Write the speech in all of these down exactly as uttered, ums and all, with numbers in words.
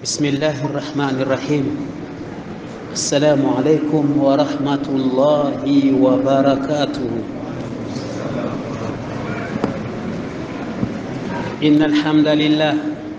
بسم الله الرحمن الرحيم. السلام عليكم ورحمة الله وبركاته. إن الحمد لله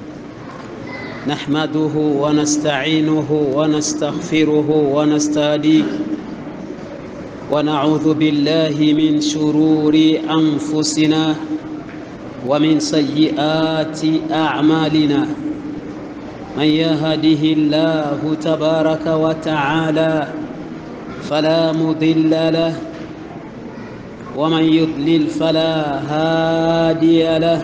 نحمده ونستعينه ونستغفره ونستهديه ونعوذ بالله من شرور أنفسنا ومن سيئات أعمالنا. من يهده الله تبارك وتعالى فلا مضل له ومن يضلل فلا هادي له.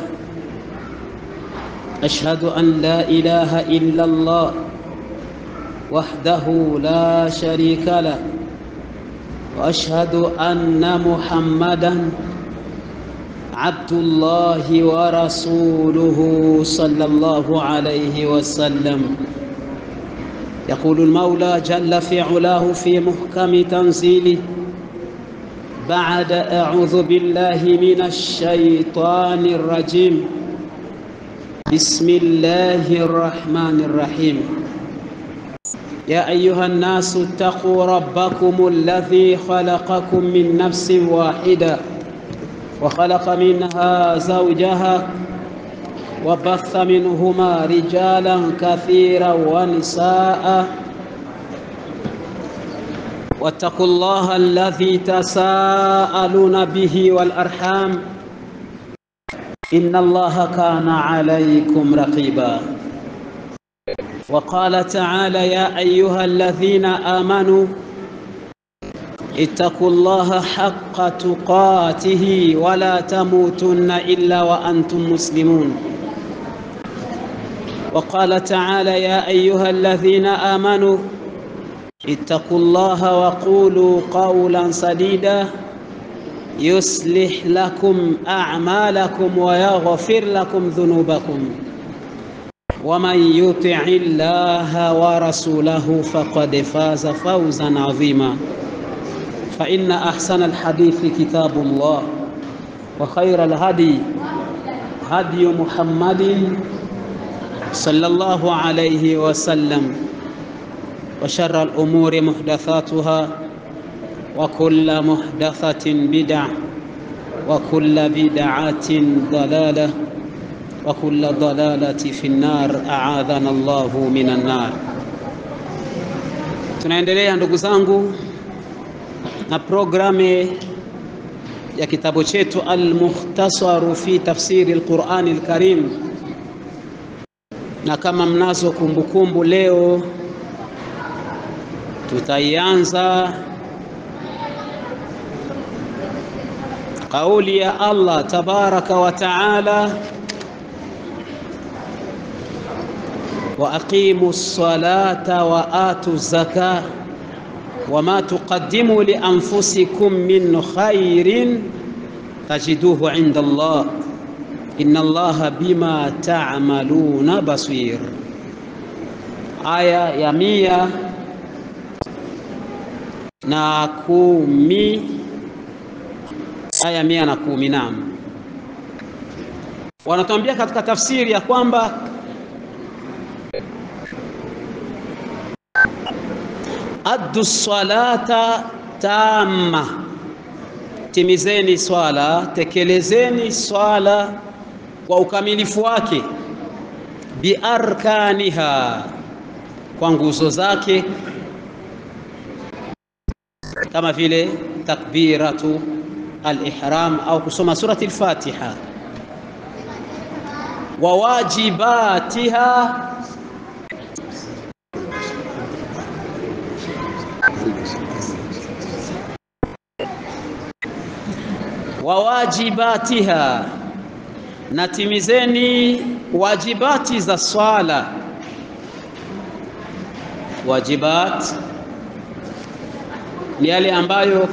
أشهد أن لا إله إلا الله وحده لا شريك له، وأشهد أن محمدًا عبد الله ورسوله صلى الله عليه وسلم. يقول المولى جل في علاه في محكم تنزيله بعد أعوذ بالله من الشيطان الرجيم: بسم الله الرحمن الرحيم. يا أيها الناس اتقوا ربكم الذي خلقكم من نفس واحدة وخلق منها زوجها وبث منهما رجالا كثيرا ونساء، واتقوا الله الذي تساءلون به والأرحام إن الله كان عليكم رقيبا. وقال تعالى: يا أيها الذين آمنوا اتقوا الله حق تقاته ولا تموتن إلا وأنتم مسلمون. وقال تعالى: يا أيها الذين آمنوا اتقوا الله وقولوا قولا سديدا يصلح لكم أعمالكم ويغفر لكم ذنوبكم، ومن يطع الله ورسوله فقد فاز فوزا عظيما. فإن أحسن الحديث كتاب الله، وخير الهدي هدي محمد صلى الله عليه وسلم، وشر الأمور محدثاتها، وكل محدثة بدعة، وكل بدعة ضلالة، وكل ضلالة في النار. أعاذنا الله من النار. Tunaendelea ndugu zangu na programu ya kitabu chetu Al-Mukhtasar fi Tafsiri Al-Qur'an Al-Karim, na kama mnazo kumbukumbu, leo tutaianza kauli ya Allah tabaraka wa taala: wa aqimus salata wa atuz zakah wama tuqaddimu li anfusikum min khairin tajiduhu inda Allah inna Allaha bima ta'maluna basir. Aya ya mia na kumi, aya mia na kumi. Naam, wanatuambia katika tafsiri ya kwamba addu salata tamma, timizeni swala, tekelezeni swala kwa ukamilifu wake, bi arkaniha, kwa nguzo zake, kama vile takbiratu al-ihram au kusoma surati al-Fatiha, wa wajibatiha, wa wajibatiha, na timizeni wajibati za swala. Wajibat ni yale ambayo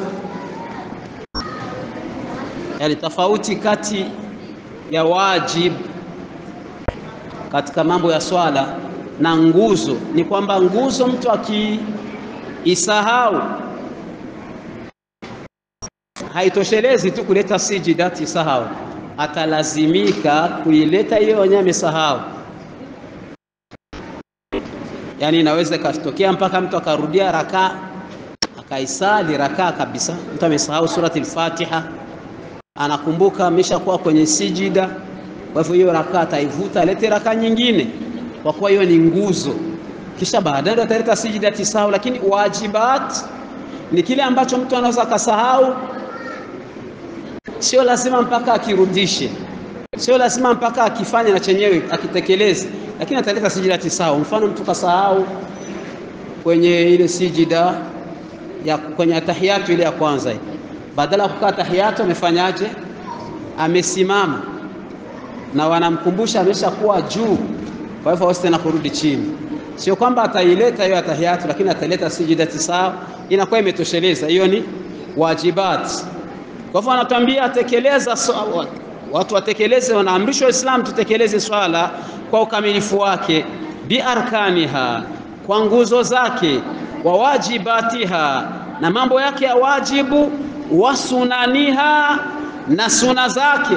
yale tofauti kati ya wajib katika mambo ya swala na nguzo ni kwamba nguzo mtu akiisahau haitoshelezi tu kuleta sijidati sahau, atalazimika kuileta hiyo wenyewe amesahau. Yani inaweza katokea mpaka mtu akarudia rakaa akaisali rakaa kabisa, mtu amesahau surati al-Fatiha, anakumbuka ameshakuwa kwenye sijida, kwa hivyo hiyo rakaa ataivuta alete rakaa nyingine, kwa kuwa hiyo ni nguzo, kisha baadaye ataleta sijida tisahau. Lakini wajibat ni kile ambacho mtu anaweza kasahau, sio lazima mpaka akirudishe, sio lazima mpaka akifanya na chenyewe akitekeleze, lakini ataleta sijida tisahau. Mfano mtu kasahau kwenye ile sijida ya kwenye tahiyatu ile ya kwanza, badala ya kukaa tahiyatu amefanyaje? Amesimama, na wanamkumbusha ameshakuwa juu, kwa hivyo hawezi tena kurudi chini. Sio kwamba ataileta hiyo tahiyatu, lakini ataleta sijida tisahau, inakuwa imetosheleza. Hiyo ni wajibat. Kwa hivyo anatuambia atekeleza, watu watekeleze, wanaamrishwa Waislamu tutekeleze swala kwa ukamilifu wake, bi arkaniha, kwa nguzo zake, wa wajibatiha, na mambo yake ya wajibu, wa sunaniha, na suna zake,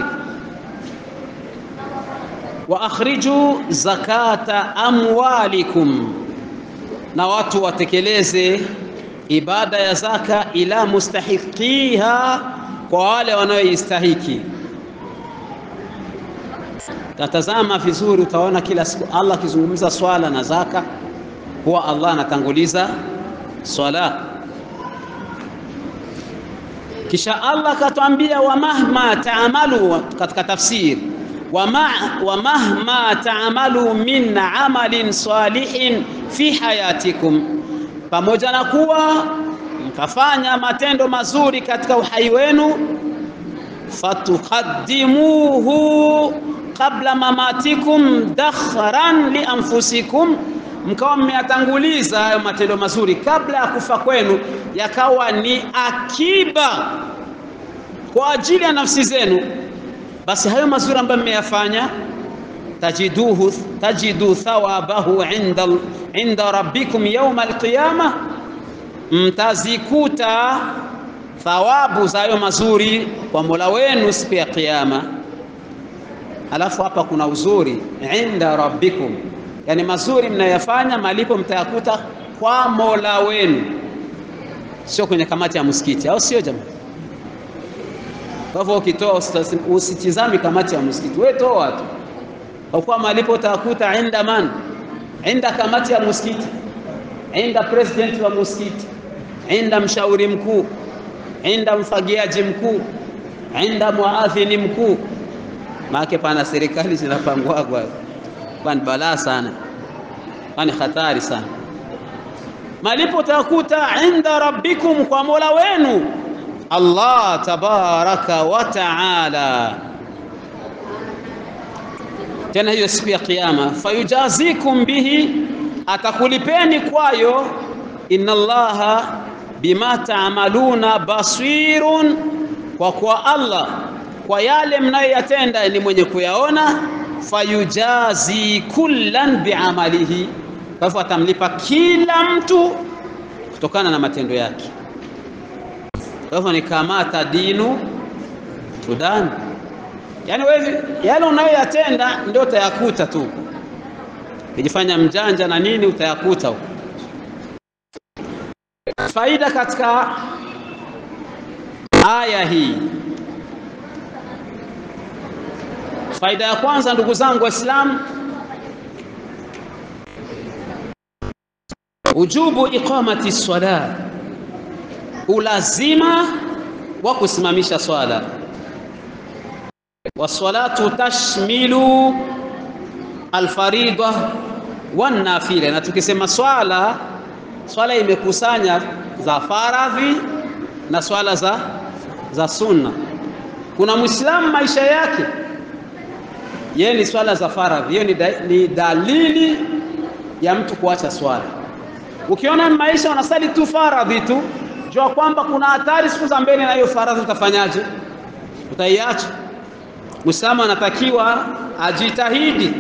wa akhriju zakata amwalikum, na watu watekeleze ibada ya zaka ila mustahiqiha, kwa wale wanaoistahiki. Tatazama vizuri, utaona kila siku Allah akizungumza swala na zaka, huwa Allah anatanguliza swala. Kisha Allah katuambia wa mahma taamalu, katika tafsir wa ma wa mahma taamalu min amalin salihin fi hayatikum, pamoja na kuwa mkafanya matendo mazuri katika uhai wenu, fatuqaddimuhu qabla mamatikum dakhran li anfusikum, mkawa mmeyatanguliza hayo matendo mazuri kabla ya kufa kwenu, yakawa ni akiba kwa ajili ya nafsi zenu. Basi hayo mazuri ambayo mmeyafanya, tajiduhu tajidu thawabahu inda inda rabbikum yawm alqiyama, mtazikuta thawabu za hayo mazuri kwa Mola wenu siku ya kiyama. Alafu hapa kuna uzuri, inda rabbikum, yani mazuri mnayafanya, malipo mtayakuta kwa Mola wenu, sio kwenye kamati ya msikiti, au sio jamaa? Kwa hivyo ukitoa usitizami kamati ya msikiti, wewe toa tu, kwa kuwa malipo utayakuta inda man, inda kamati ya msikiti, inda president wa msikiti, inda mshauri mkuu, inda mfagiaji mkuu, inda muadhini mkuu. Maana pana serikali zinapangwa kwa kwa balaa sana, ni hatari sana. Malipo utakuta inda rabbikum, kwa Mola wenu Allah tabaraka wa taala. Tena hiyo siku ya kiyama, fayujazikum bihi, atakulipeni kwayo. Inna Allaha bima ta'maluna basirun, kwa kwa Allah kwa yale mnayoyatenda ni mwenye kuyaona. Fayujazi kullan bi'amalihi, kwa hivyo atamlipa kila mtu kutokana na matendo yake. Kwa hivyo ni kama tadinu tudan, yani wewe yale unayoyatenda ndio utayakuta tu, ukijifanya mjanja na nini utayakuta huko. Faida katika aya hii, faida ya kwanza, ndugu zangu Waislamu, ujubu iqamati swala, ulazima wa kusimamisha swala. Wassalatu tashmilu alfarida wan nafila, na tukisema swala, swala imekusanya za faradhi na swala za za sunna. Kuna Muislamu maisha yake yeye ni swala za faradhi, hiyo ni, da, ni dalili ya mtu kuacha swala. Ukiona maisha unasali tu faradhi tu, jua kwamba kuna hatari siku za mbele, na hiyo faradhi utafanyaje? Utaiacha. Muislamu anatakiwa ajitahidi,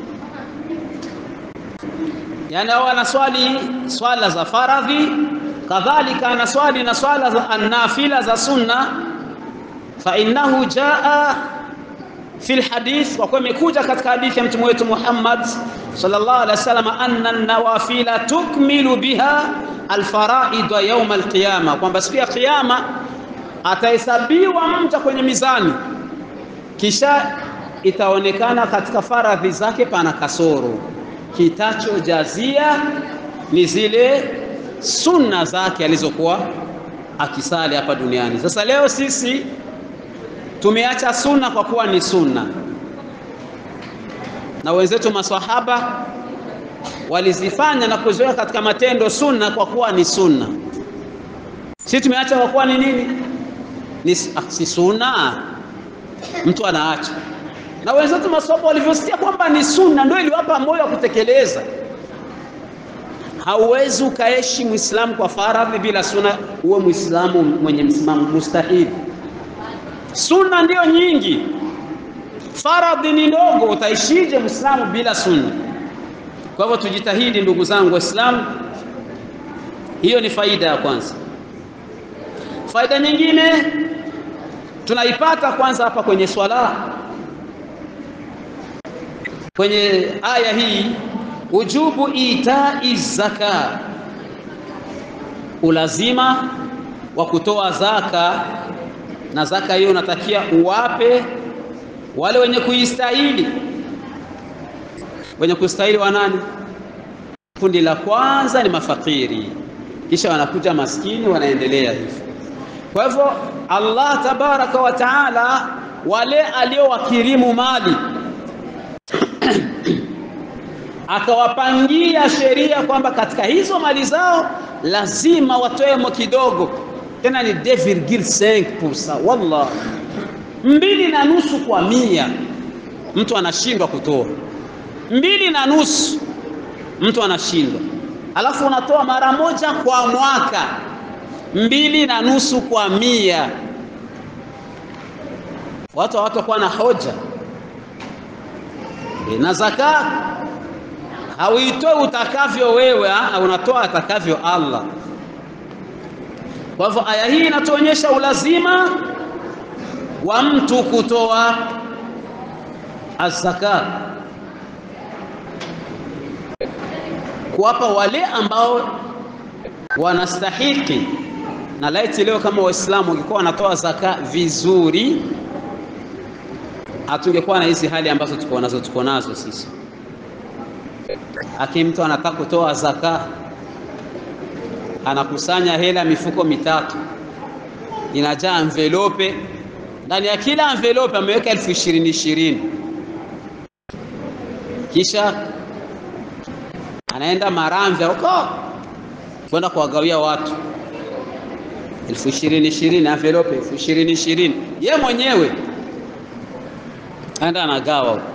yani au anaswali swala za faradhi, kadhalika anaswali na swala za nafila za sunna. Fa innahu jaa fil hadith, kwa kuwa imekuja katika hadithi ya mtume wetu Muhammad sallallahu alaihi wasallam, anna an-nawafila tukmilu biha al-fara'id yawm al-qiyama, kwamba siku ya kiyama atahesabiwa mja kwenye mizani, kisha itaonekana katika faradhi zake pana kasoro, kitachojazia ni zile sunna zake alizokuwa akisali hapa duniani. Sasa leo sisi tumeacha sunna kwa kuwa ni sunna, na wenzetu maswahaba walizifanya na kuziweka katika matendo sunna kwa kuwa ni sunna. Sisi tumeacha kwa kuwa ni nini? Ni si sunna, mtu anaacha. Na wenzetu maswahaba walivyosikia kwamba ni sunna ndio iliwapa moyo wa kutekeleza. Hauwezi ukaishi Muislamu kwa faradhi bila sunna, uwe Muislamu mwenye msimamo, mustahili. Sunna ndio nyingi, faradhi ni ndogo, utaishije Muislamu bila sunna? Kwa hivyo tujitahidi ndugu zangu Waislamu. Hiyo ni faida ya kwanza. Faida nyingine tunaipata kwanza hapa kwenye swala. Kwenye aya hii, ujubu itai zaka, ulazima wa kutoa zaka, na zaka hiyo unatakia uwape wale wenye kuistahili. Wenye kustahili wa nani? Kundi la kwanza ni mafakiri, kisha wanakuja maskini, wanaendelea hivyo. Kwa hivyo Allah tabaraka wa taala wale aliowakirimu mali akawapangia sheria kwamba katika hizo mali zao lazima watoe kidogo, tena ni deux virgule cinq percent. Wallah, mbili na nusu kwa mia mtu anashindwa kutoa, mbili na nusu mtu anashindwa, alafu unatoa mara moja kwa mwaka, mbili na nusu kwa mia. Watu hawatakuwa na hoja. E, na zaka hauitoi utakavyo wewe, unatoa atakavyo Allah. Kwa hivyo aya hii inatuonyesha ulazima wa mtu kutoa az-zakat, kuwapa wale ambao wanastahiki. Na laiti leo kama Waislamu wangekuwa wanatoa zaka vizuri, hatungekuwa na hizi hali ambazo tuko nazo tuko nazo sisi. Aki mtu anataka kutoa zaka, anakusanya hela mifuko mitatu, inajaa envelope, ndani ya kila envelope ameweka elfu ishirini ishirini, kisha anaenda Maramvya huko kwenda kuwagawia watu elfu ishirini ishirini, envelope elfu ishirini ishirini, yeye mwenyewe anaenda anagawa huko.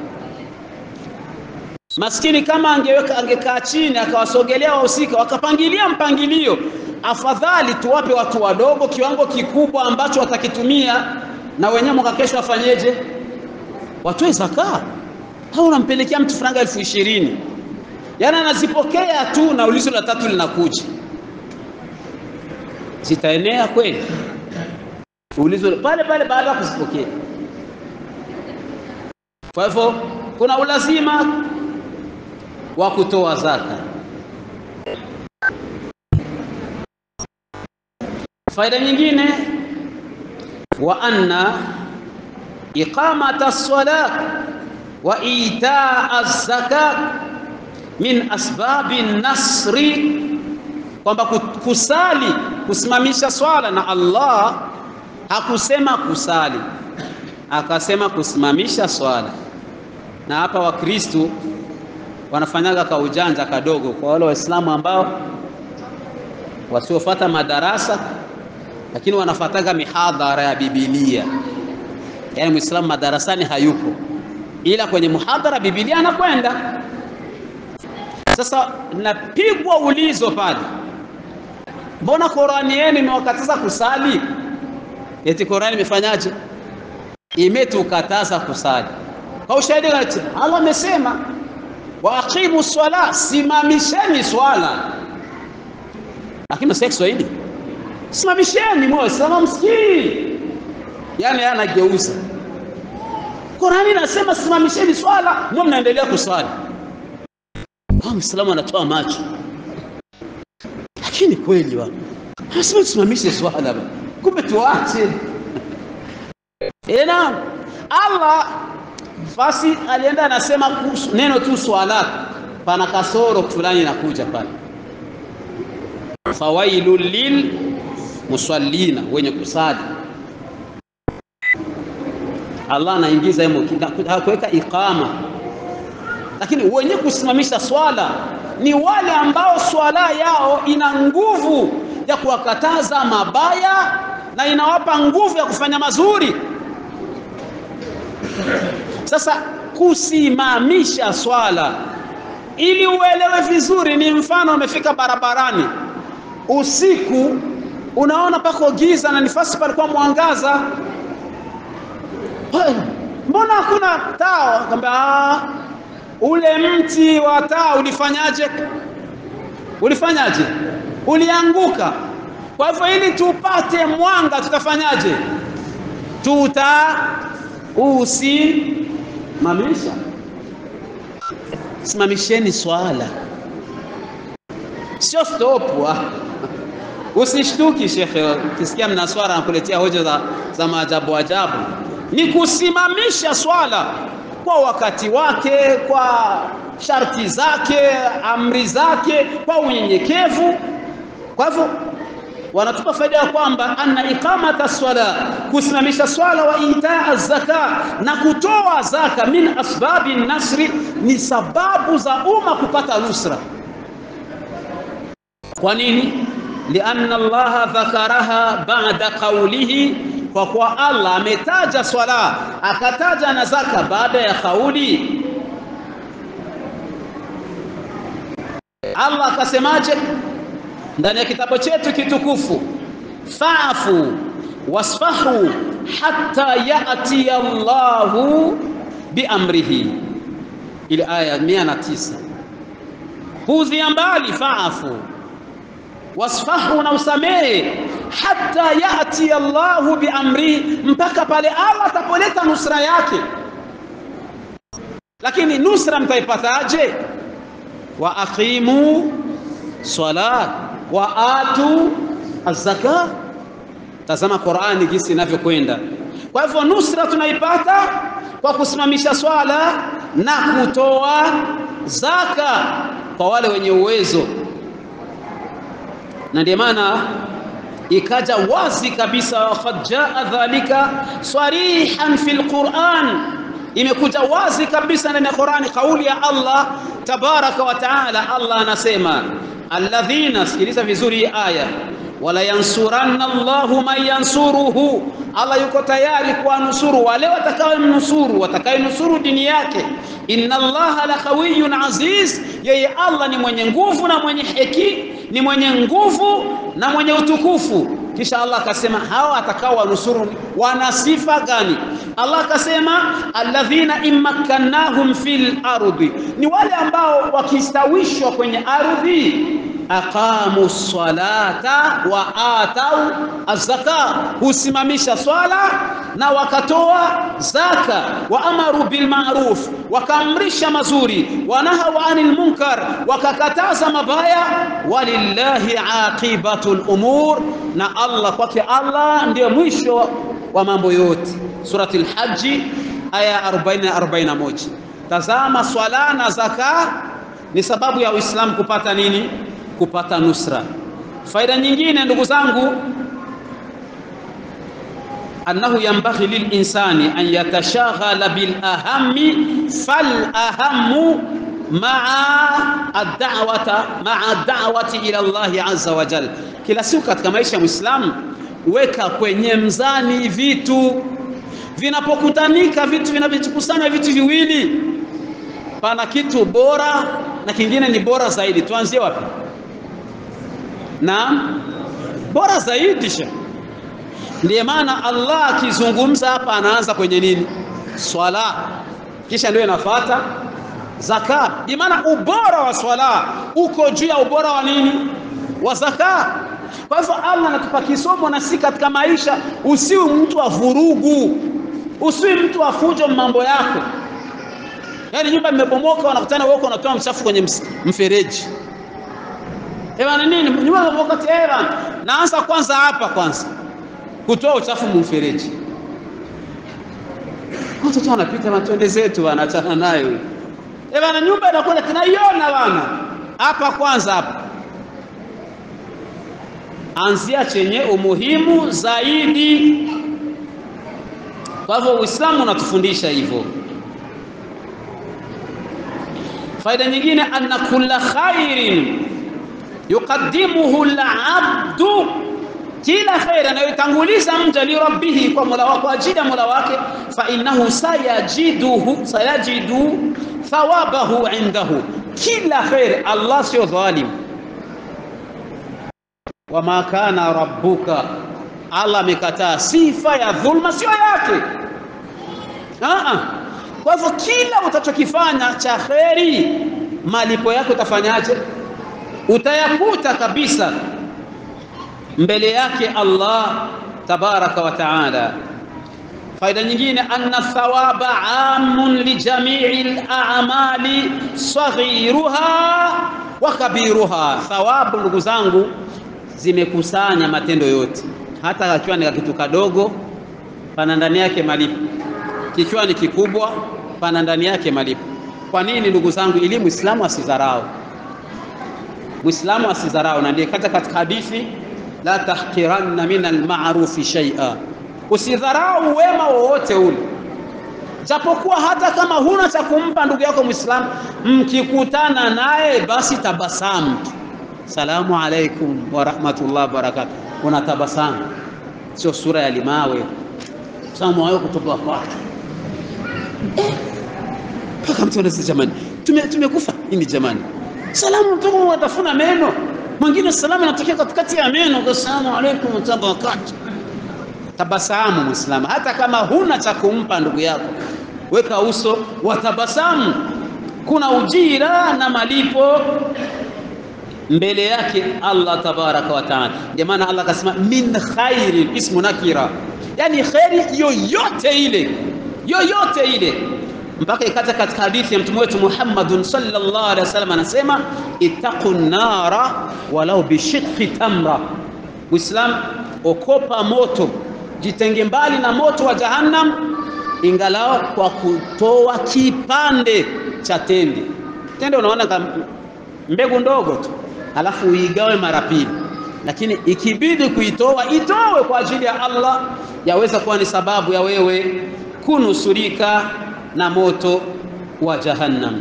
Maskini kama angeweka angekaa chini akawasogelea wahusika wakapangilia mpangilio, afadhali tuwape watu wadogo kiwango kikubwa ambacho watakitumia, na wenyewe mwaka kesho afanyeje? Watoe zaka. Hao unampelekea mtu franga elfu ishirini, yaani anazipokea tu na ulizo la tatu linakuja. Zitaenea kweli? Ulizo pale pale baada ya kuzipokea. Kwa hivyo kuna ulazima wa kutoa zaka. Faida nyingine, wa anna iqamata as-salat wa itaa az-zakat min asbabi nasri, kwamba kusali, kusimamisha swala. Na Allah hakusema kusali, akasema kusimamisha swala. Na hapa Wakristo wanafanyaga ka ujanja kadogo, kwa wale Waislamu ambao wasiofuata madarasa lakini wanafataga mihadhara ya Biblia. Yaani Muislamu madarasani hayupo, ila kwenye muhadhara Biblia anakwenda. Sasa napigwa ulizo pale, mbona Qur'ani yenu imewakataza kusali? Eti Qur'ani imefanyaje? Imetukataza kusali. Kwa ushahidi gani? Allah amesema wa aqimu swala, simamisheni swala. Lakini sio Kiswahili, simamisheni moyo, sama msikii. Yani anageuza Qur'ani inasema simamisheni swala, mwe mnaendelea kuswali. Kwa Muislamu anatoa macho. Lakini kweli wa hasema tusimamishe swala, kumbe tuache. Ena Allah basi alienda anasema neno tu swala, pana kasoro fulani inakuja pale. Fawailul lil musallina, wenye kusali. Allah anaingiza hemo, hakuweka iqama. Lakini wenye kusimamisha swala ni wale ambao swala yao ina nguvu ya kuwakataza mabaya na inawapa nguvu ya kufanya mazuri. Sasa kusimamisha swala ili uelewe vizuri ni mfano umefika barabarani usiku, unaona pako giza na nafasi palikuwa mwangaza. Mbona hakuna taa? Akamwambia ule mti wa taa ulifanyaje? Ulifanyaje? Ulianguka. Kwa hivyo ili tupate mwanga tutafanyaje? Tuta usimamisha. Simamisheni swala, sio stop. Usishtuki shekhe ukisikia mnaswara anakuletea hoja za, za maajabu ajabu. Ni kusimamisha swala kwa wakati wake, kwa sharti zake, amri zake, kwa unyenyekevu. Kwa hivyo wanatupa faida ya kwamba anna iqamata swala, kusimamisha swala, wa itaa zaka, na kutoa zaka, min asbabi nasri, ni sababu za umma kupata nusra. Kwa nini? Lianna Allah dhakaraha ba'da qawlihi, kwa kuwa Allah ametaja swala akataja na zaka baada ya kauli. Allah akasemaje ndani ya kitabu chetu kitukufu? Fa'fu wasfahu hatta ya'ti Allahu biamrihi, ile aya mia na tisa. Hudhia mbali fa'fu wasfahu, na usamehe, hatta ya'ti Allahu biamri, mpaka pale Allah atapoleta nusra yake. Lakini nusra mtaipataje? Wa aqimu salat wa atu az-zakat. Tazama Qur'ani jinsi inavyokwenda. Kwa hivyo nusra tunaipata kwa kusimamisha swala na kutoa zaka kwa wale wenye uwezo. Na ndio maana ikaja wazi kabisa, qad jaa dhalika sarihan fil Qur'an, imekuja wazi kabisa ndani ya Qur'ani kauli ya Allah tabaraka wa taala. Allah anasema alladhina, sikiliza vizuri aya, wala yansuranna Allahu man yansuruhu, Allah yuko tayari kuwanusuru wale watakaomnusuru, watakayenusuru dini yake. Inna Allaha laqawiyyun aziz, yeye Allah ni mwenye nguvu na mwenye heki, ni mwenye nguvu na mwenye utukufu. Kisha Allah akasema hawa atakao wanusuru wana sifa gani? Allah akasema alladhina immakannahum fil ardi, ni wale ambao wakistawishwa kwenye ardhi, aqamu ssalata wa atau az-zaka, husimamisha swala na wakatoa zaka, wa amaru bil ma'ruf, wakaamrisha mazuri, wa nahaw anil munkar, wakakataza mabaya. Walillahi aqibatul umur, na Allah, kwake Allah ndio mwisho wa mambo yote. Surati al-Hajj aya arobaini na arobaini na moja. Tazama, swala na zaka ni sababu ya Uislamu kupata nini? Kupata nusra. Faida nyingine ndugu zangu, annahu yanbaghi lil insani an yatashaghala bil ahammi fal ahammu ma'a ad-da'wata ma'a ad-da'wati ila Allah azza wa jalla. Kila siku katika maisha ya Muislamu weka kwenye mzani vitu vinapokutanika, vitu vinavyokusanya vitu viwili, pana kitu bora na kingine ni bora zaidi. Tuanzie wapi? Na bora zaidi sha. Ndiye maana Allah akizungumza hapa anaanza kwenye nini? Swala, kisha ndio inafuata zakat. Ndiye maana ubora wa swala uko juu ya ubora wa nini? Wa zakat. Kwa hivyo Allah anatupa kisomo na si katika maisha, usiwe mtu wa vurugu. Usiwe mtu afujo mambo yako. Yaani nyumba imebomoka, wanakutana wewe unatoa mchafu kwenye mfereji. Ewa nini? Nyumba imebomoka tena. Naanza kwanza hapa kwanza kutoa uchafu mfereji. Watu wanapita matende zetu wanachana nayo. Ewa na nyumba inakwenda tunaiona bana. Hapa kwanza hapa. Anzia chenye umuhimu zaidi. Kwa hivyo Uislamu unatufundisha hivyo. Faida nyingine, anna kulla khairin yuqaddimuhu al-'abdu, kila khair anayotanguliza mja li rabbihi, kwa Mola wake, ajida Mola wake, fa innahu sayajiduhu sayajidu thawabahu indahu. Kila khair, Allah sio dhalim. Wama kana rabbuka, Allah amekataa sifa ya dhulma, sio yake. Ah, kwa hivyo kila utachokifanya cha khairi, malipo yako utafanyaje? Utayakuta kabisa mbele yake Allah tabaraka wa taala. Faida nyingine, anna thawaba amun li jami'il a'mali saghiruha wa kabiruha. Thawabu, ndugu zangu, zimekusanya matendo yote, hata kichwa ni kitu kadogo pana ndani yake malipo, kichwa ni kikubwa pana ndani yake malipo. Kwa nini ndugu zangu? Ili Muislamu asidharau, Muislamu asidharau. Na ndiye katika katika hadithi, la tahqiranna min al-ma'rufi shay'a, usidharau wema wowote ule, japokuwa hata kama huna cha kumpa ndugu yako Muislamu, mkikutana naye basi tabasamu, salamu alaikum wa rahmatullahi wa barakatuh, unatabasamu, sio sura ya limawe, salamu alaykum kutoka kwake. Paka mtu anasema jamani, tume tumekufa nini jamani? Salamu mtoka watafuna meno, mwingine salamu inatokea katikati ya meno, salamu alaykum wa barakatuh. Tabasamu Muislamu, hata kama huna cha kumpa ndugu yako, weka uso wa tabasamu. Kuna ujira na malipo mbele yake Allah tabaraka wa taala. Ndio maana Allah akasema min khairi, ismu nakira, yani khairi yoyote ile, yoyote ile, mpaka ikata katika hadithi ya mtume wetu Muhammadun sallallahu alaihi wasallam anasema, ittaqun nara walau bishiqqi tamra. Muislam, okopa moto, jitenge mbali na moto wa jahannam, ingalao kwa kutoa kipande cha tende. Tende unaona kama mbegu ndogo tu, alafu uigawe mara pili, lakini ikibidi kuitoa, itowe kwa ajili ya Allah, yaweza kuwa ni sababu ya wewe kunusurika na moto wa jahannam.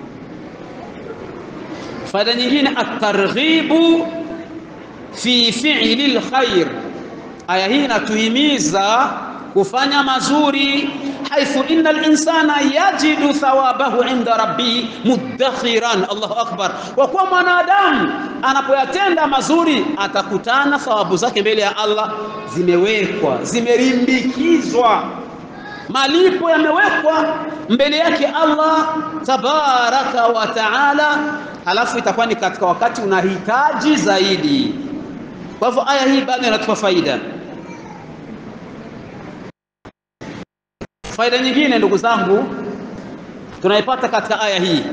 Faida nyingine, at-targhibu fi fi'li al-khair. Aya hii inatuhimiza kufanya mazuri, haithu innal insana yajidu thawabahu inda rabbi mudakhiran. Allahu akbar. Kwa kuwa mwanadamu anapoyatenda mazuri atakutana thawabu zake mbele ya Allah zimewekwa, zimerimbikizwa, malipo yamewekwa mbele yake Allah tabaraka wa taala. Halafu itakuwa ni katika wakati unahitaji zaidi. Kwa hivyo aya hii bado inatupa faida. Faida nyingine ndugu zangu tunaipata katika aya hii,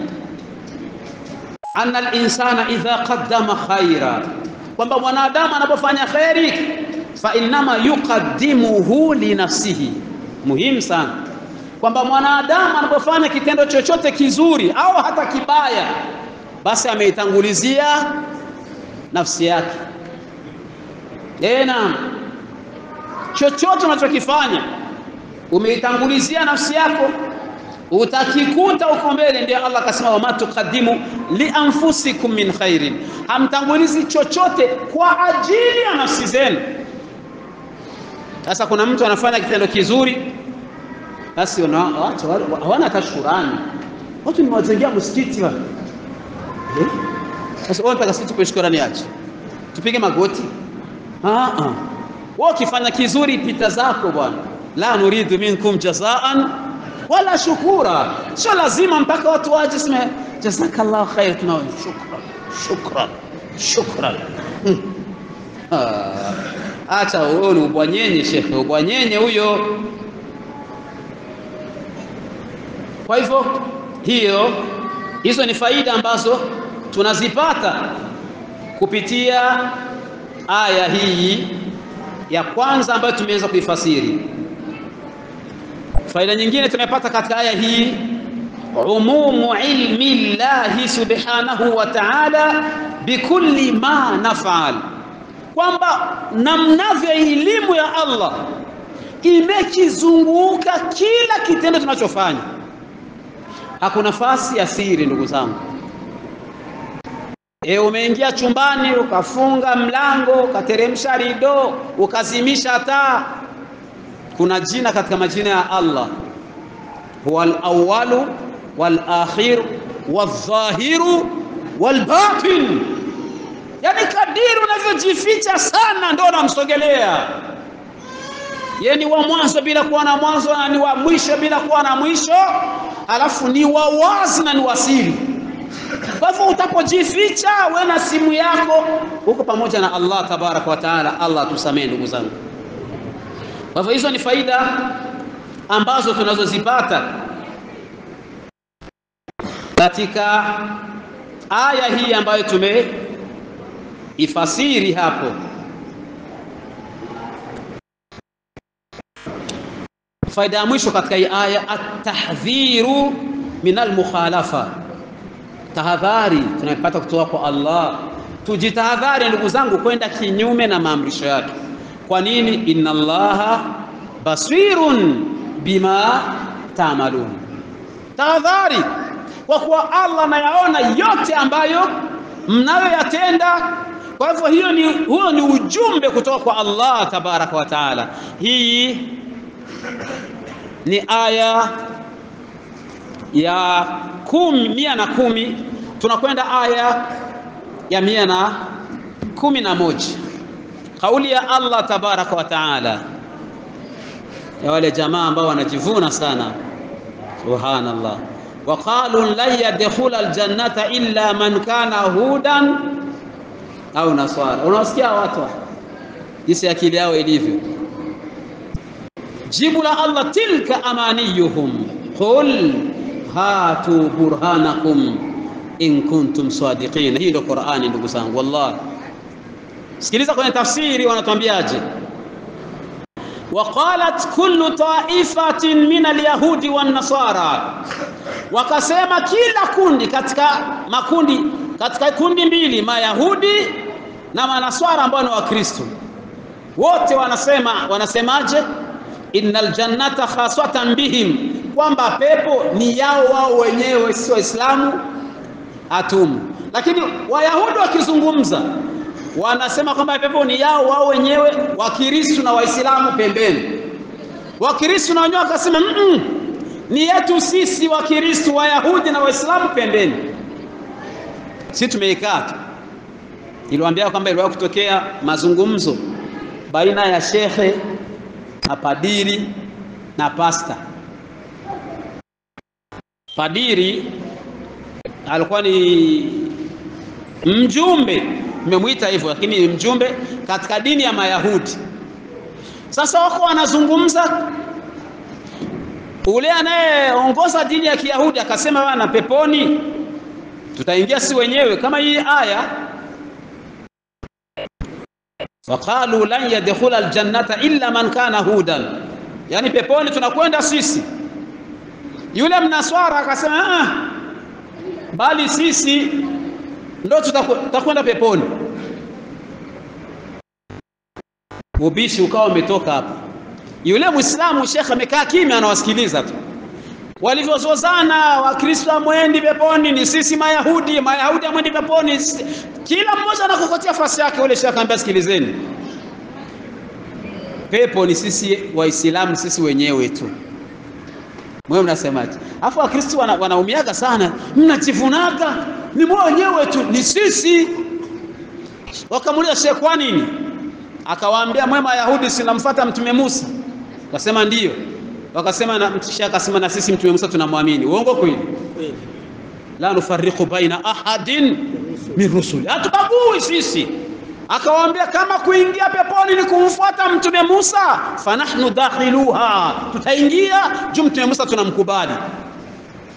anna al-insana idha qaddama khaira, kwamba mwanadamu anapofanya khairi, fa innama yuqaddimuhu li nafsihi. Muhimu sana kwamba mwanadamu anapofanya kitendo chochote kizuri au hata kibaya, basi ameitangulizia nafsi yake. Tena chochote unachokifanya umeitangulizia nafsi yako, utakikuta uko mbele. Ndio Allah akasema, wama tuqaddimu li anfusikum min khairin, hamtangulizi chochote kwa ajili ya nafsi zenu. Sasa kuna mtu anafanya kitendo kizuri, basi watu hawana hata shukrani, watu ni wajengea msikiti wa eh, sasa wao wanataka sisi tupe shukrani aje, tupige magoti? Ah ah, wao kifanya kizuri pita zako bwana, la nuridu minkum jazaan wala shukura. Sio lazima mpaka watu waje sema jazakallahu khair, tuna shukran shukran shukran. Hmm. Ah, acha wewe ni ubwanyenye shekhe, ubwanyenye huyo. Kwa hivyo hiyo hizo ni faida ambazo tunazipata kupitia aya hii ya kwanza ambayo tumeweza kuifasiri. Faida nyingine tunayopata katika aya hii, umumu ilmi llahi subhanahu wa ta'ala bikulli ma naf'al, kwamba namnavyo elimu ya Allah imekizunguka kila kitendo tunachofanya. Hakuna nafasi ya siri ndugu zangu. E, umeingia chumbani ukafunga mlango, ukateremsha rido, ukazimisha taa, kuna jina katika majina ya Allah, huwal awwalu wal akhir wal zahiru wal batin. Yani kadiri unavyojificha sana ndio unamsogelea. Yeye ni wa mwanzo bila kuwa na mwanzo, na ni wa mwisho bila kuwa na mwisho, alafu ni wa wazi na ni wasiri. Kwa hivyo utapojificha wewe na simu yako uko pamoja na Allah tabaraka wa taala. Allah tusamee ndugu zangu. Kwa hivyo hizo ni faida ambazo tunazozipata katika aya hii ambayo tumeifasiri hapo. Faida ya mwisho katika hii aya, at-tahdhiru min al-mukhalafa, tahadhari tunayopata kutoka kwa Allah. Tujitahadhari ndugu zangu kwenda kinyume na maamrisho yake. Kwa nini? Inna Allaha basirun bima ta'malun. Tahadhari kwa kuwa Allah anayaona yote ambayo mnayoyatenda. Kwa hivyo hiyo ni huo ni ujumbe kutoka kwa Allah tabaraka wa taala. Hii ni aya ya kumi, mia na kumi. Tunakwenda aya ya mia na kumi na moja. Kauli ya Allah tabaraka wa taala ya wale jamaa ambao wanajivuna sana, subhanallah, waqalu lan yadkhula aljannata illa man kana hudan au nasara. Unasikia watu jinsi akili yao ilivyo. Jibu la Allah, tilka amaniyuhum qul hatu burhanakum in kuntum sadiqin. Hii ndio Qur'ani ndugu zangu, wallahi. Sikiliza kwenye tafsiri wanatuambiaje. Waqalat kullu ta'ifatin min alyahudi wan nasara, wakasema kila kundi katika makundi, katika kundi mbili, mayahudi na manaswara ambao ni wakristo, wote wanasema, wanasemaje? Innal jannata khaswatan bihim, kwamba pepo ni yao wao wenyewe, sio Waislamu atumu. Lakini Wayahudi wakizungumza wanasema kwamba pepo ni yao wao wenyewe, Wakristo na Waislamu pembeni. Wakristo na wenyewe wakasema mm -mm, ni yetu sisi Wakristo, Wayahudi na Waislamu pembeni. Sisi tumeikaa tu. Iliwaambia kwamba iliwahi kutokea mazungumzo baina ya shekhe na padiri na pasta. Padiri alikuwa ni mjumbe, nimemuita hivyo, lakini ni mjumbe katika dini ya Mayahudi. Sasa wako wanazungumza, ule anayeongoza dini ya Kiyahudi akasema bana, peponi tutaingia si wenyewe kama hii aya, waqalu lan yadkhula aljannata illa man kana hudan, yani peponi tunakwenda sisi. Yule mnaswara akasema ah, bali sisi ndio tutakwenda peponi. Ubishi ukawa umetoka hapa. Yule Muislamu shekha amekaa kimya anawasikiliza tu. Walivyozozana, Wakristo amwendi peponi, ni sisi Mayahudi, Mayahudi amwendi peponi. Kila mmoja anakokotea fasi yake. Yule shekha anambia, sikilizeni, pepo ni sisi Waislamu, sisi wenyewe tu. Mwewe mnasemaje? Afu Wakristo wana, wanaumiaga sana, mnajivunaga ni mwewe wenyewe tu, ni sisi. Wakamuuliza shekha, kwa nini? Akawaambia, mwe Mayahudi si namfuata Mtume Musa? Akasema ndio. Wakasema na mtisha, akasema na sisi Mtume Musa tunamwamini. Uongo kweli? La nufarriqu baina ahadin min rusuli, hatukagui sisi. Akawaambia, kama kuingia peponi ni kumfuata Mtume Musa, fanahnu dakhiluha, tutaingia juu Mtume Musa tunamkubali.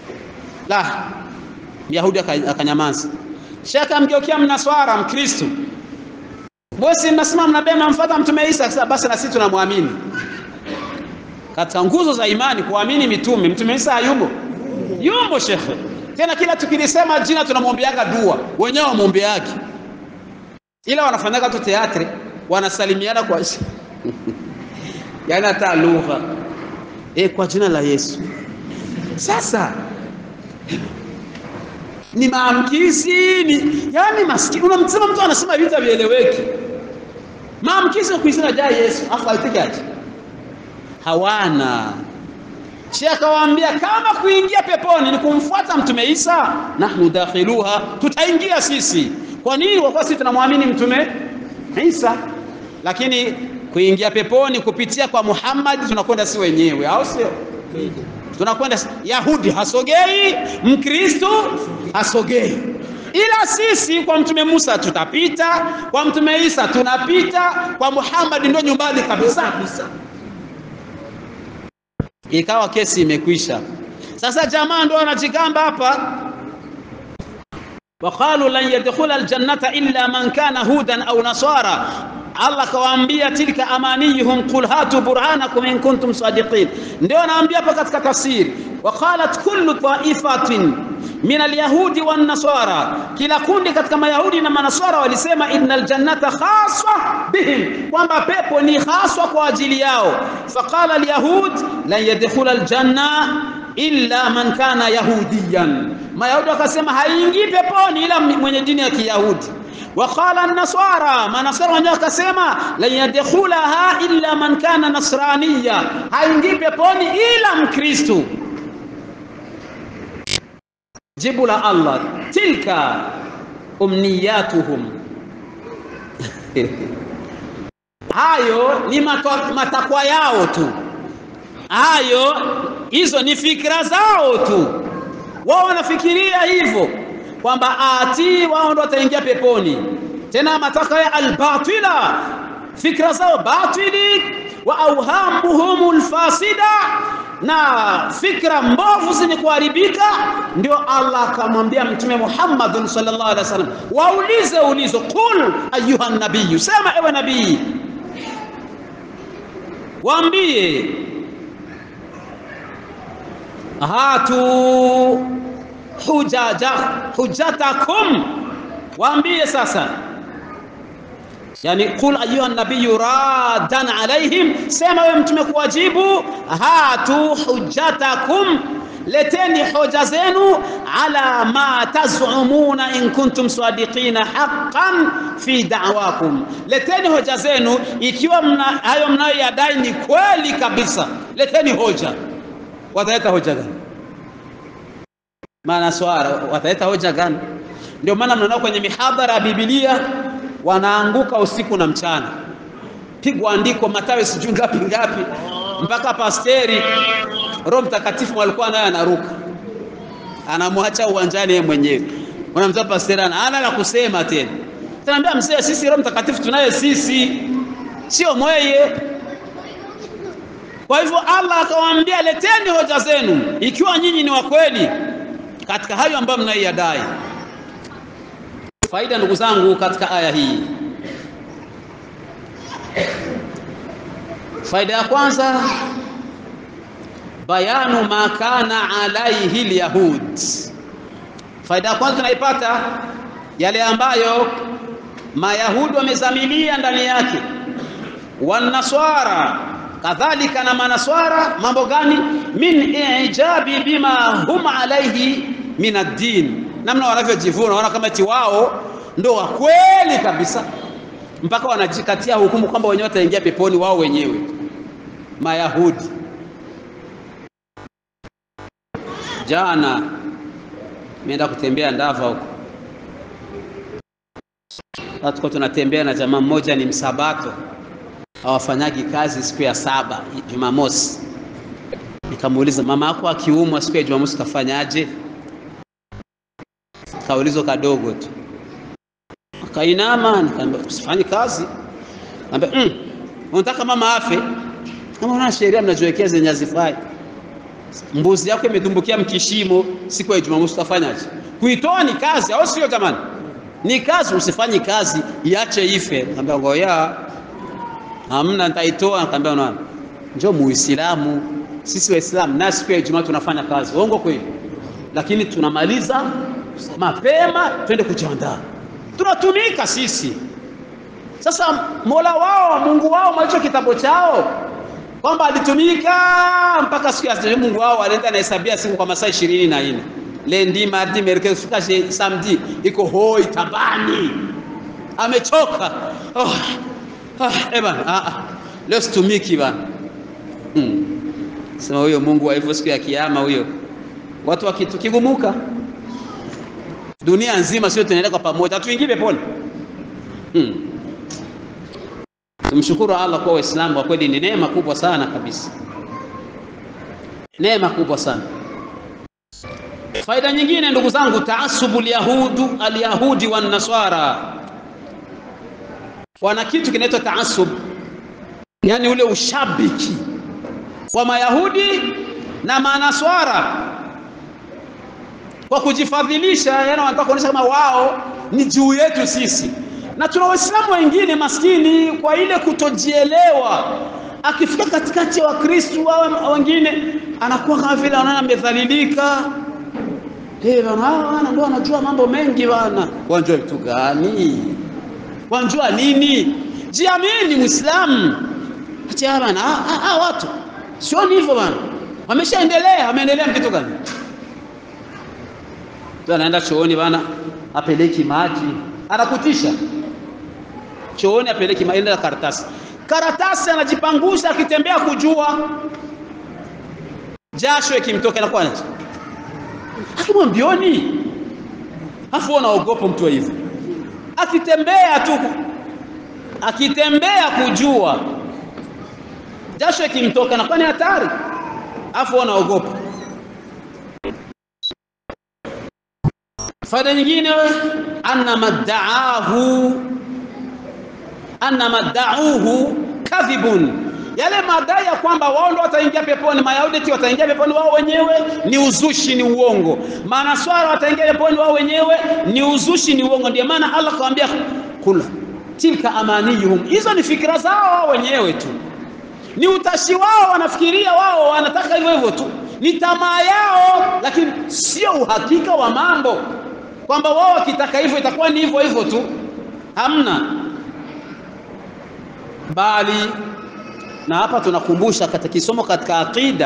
La, Yahudi akanyamaza. Shaka mgeukia mnaswara Mkristo. Bosi mnasimama mnabema mfuata Mtume Isa, sasa basi na sisi tunamwamini. Katika nguzo za imani kuamini mitume, Mtume Isa hayumo. Yumo shekhe. Tena kila tukilisema jina tunamwombeaga dua, wenyewe wamuombeaga. Ila wanafanyaga tu teatre, wanasalimiana kwa yaani hata lugha. Eh, kwa jina la Yesu. Sasa ni maamkizi ni yani maskini. Unamsema mtu anasema vitu vieleweki. Maamkizi kuisema ja Yesu afu aitikaje? Hawana. Sheikh akawaambia kama kuingia peponi ni kumfuata Mtume Isa, nahnu dakhiluha, tutaingia sisi. Kwa nini? Kwa sababu sisi tunamwamini Mtume Isa. Lakini kuingia peponi kupitia kwa Muhammad tunakwenda si wenyewe, au sio? Tunakwenda Yahudi hasogei, Mkristo hasogei. Ila sisi kwa Mtume Musa tutapita, kwa Mtume Isa tunapita, kwa Muhammad ndio nyumbani kabisa kabisa. Ikawa kesi imekwisha. Sasa jamaa ndio wanajigamba hapa. Waqalu lan yadkhula aljannata illa man kana hudan au nasara. Allah kawaambia tilka amaniyuhum qul hatu burhanakum in kuntum sadiqin. Ndio anaambia hapa katika tafsiri. Waqalat kullu ta'ifatin min alyahudi wan nasara, kila kundi katika mayahudi na manasara walisema innal jannata khaswa bihim, kwamba pepo ni khaswa kwa ajili yao. Faqala alyahud lan yadkhula aljanna illa man kana yahudiyan, mayahudi wakasema haingii peponi ila mwenye dini ya Kiyahudi. Waqala an-nasara, manasara wenyewe wakasema la yadkhulaha illa man kana nasraniya, haingii peponi ila Mkristo. Jibu la Allah, tilka umniyatuhum. Hayo ni matakwa yao tu, hayo hizo ni fikra zao tu. Wao wanafikiria hivyo kwamba ati wao ndio wataingia peponi. Tena matakwa ya albatila, fikra zao batili, wa awhamuhumul fasida, na fikra mbovu zenye kuharibika. Ndio Allah akamwambia Mtume Muhammad sallallahu alaihi wasallam, waulize ulizo, qul ayuha nabii, sema ewe nabii, waambie hatu hujaja hujatakum, waambie sasa, yani qul ayuha nabii radan alaihim, sema wewe mtume kuwajibu, hatu hujatakum, leteni hoja zenu, ala ma tazumuna in kuntum sadiqina haqqan fi da'wakum, leteni hoja zenu ikiwa mna hayo mnayoyadai ni kweli kabisa, leteni hoja. Wataleta hoja gani? Maana swara wataleta hoja gani? Ndio maana mnaona kwenye mihadhara ya Biblia wanaanguka usiku na mchana, pigwa andiko Mathayo sijui ngapi ngapi, mpaka pasteri Roho Mtakatifu alikuwa naye anaruka, anamwacha uwanjani yeye mwenyewe. Unamtoa pasteri ana la kusema tena, tunaambia mzee, sisi Roho Mtakatifu tunaye sisi, sio mweye. Kwa hivyo Allah akawaambia, leteni hoja zenu ikiwa nyinyi ni wa kweli katika hayo ambayo mnaiyadai. Faida ndugu zangu katika aya hii, faida ya kwanza, bayanu ma kana alaihi alyahud. Faida ya kwanza tunaipata yale ambayo Mayahudi wamezamilia ndani yake, wanaswara kadhalika na manaswara. Mambo gani? Min ijabi bima hum alaihi min ad-din, namna wanavyojivuna, wanaona kama eti wao ndio wa kweli kabisa, mpaka wanajikatia hukumu kwamba wenyewe wataingia peponi wao wenyewe Mayahudi. Jana nimeenda kutembea Ndava huko, watu tunatembea na jamaa mmoja ni msabato, hawafanyagi kazi siku ya saba Jumamosi. Nikamuuliza, mama yako akiumwa siku ya Jumamosi kafanyaje? Kaulizo kadogo tu, akainama, nikamwambia usifanye kazi. Nikamwambia mm, unataka mama afe? Kama una sheria mnajiwekea zenye hazifai. Mbuzi yako imedumbukia mkishimo siku ya Jumamosi utafanyaje? Kuitoa ni kazi au sio jamani? Ni kazi, usifanye kazi iache ife. Nikamwambia ngoja. Hamna nitaitoa, nikamwambia nani? Njoo Muislamu. Sisi Waislamu na siku ya Ijumaa tunafanya kazi. Uongo kweli? Lakini tunamaliza mapema twende kujiandaa. Tunatumika sisi. Sasa Mola wao, Mungu wao malicho kitabu chao kwamba alitumika mpaka siku ya Mungu wao alienda na hesabia siku kwa masaa ishirini na nne. Lendi, mardi, mercredi, fika samedi iko hoi tabani. Amechoka. Oh. Ah, eba, ah, ah. Leo situmiki bana. Hmm. Sema huyo Mungu wa hivyo siku ya kiyama huyo. Watu wakitukigumuka dunia nzima sio tunaenda kwa pamoja. Tuingie peponi. Hmm. Tumshukuru Allah kwa Uislamu, kwa kweli ni neema kubwa sana kabisa. Neema kubwa sana. Faida nyingine ndugu zangu, taasubu al-yahudu al-yahudi wan nasara. Wana kitu kinaitwa taasub. Yaani ule ushabiki wa Mayahudi na Manaswara kwa kujifadhilisha, yani wanataka kuonyesha kama wao ni juu yetu sisi. Na tuna Waislamu wengine maskini kwa ile kutojielewa, akifika katikati ya Wakristo wao wengine anakuwa kama vile anaona amedhalilika. Eh bana, ndio anajua mambo mengi bana. Wanjua vitu gani? Wanjua nini? Jiamini Muislamu. Acha bana, ah watu sio hivyo bana. Wameshaendelea, wameendelea kitu gani? Ndio anaenda chooni bana, apeleki maji, anakutisha. Chooni apeleki maji na karatasi. Karatasi anajipangusha akitembea kujua. Jasho ikimtoka na kwanza. Akimwambioni. Afu anaogopa mtu hivyo. Akitembea tu, akitembea kujua, jasho ikimtoka na kwani hatari. Afu anaogopa. Faida nyingine, anna madda'ahu anna madda'uhu kadhibun. Yale madai ya kwamba wao ndio wataingia peponi, Mayahudi wataingia peponi wao wenyewe, ni uzushi, ni uongo. Manaswara wataingia peponi wao wenyewe, ni uzushi, ni uongo. Ndio maana Allah kawaambia kula tilka amaniyuhum, hizo ni fikra zao wao wenyewe tu, ni utashi wao, wanafikiria wao wanataka hivyo hivyo tu, ni tamaa yao, lakini sio uhakika wa mambo kwamba wao wakitaka hivyo itakuwa ni hivyo hivyo tu. Hamna. Bali na hapa tunakumbusha katika kisomo katika aqida,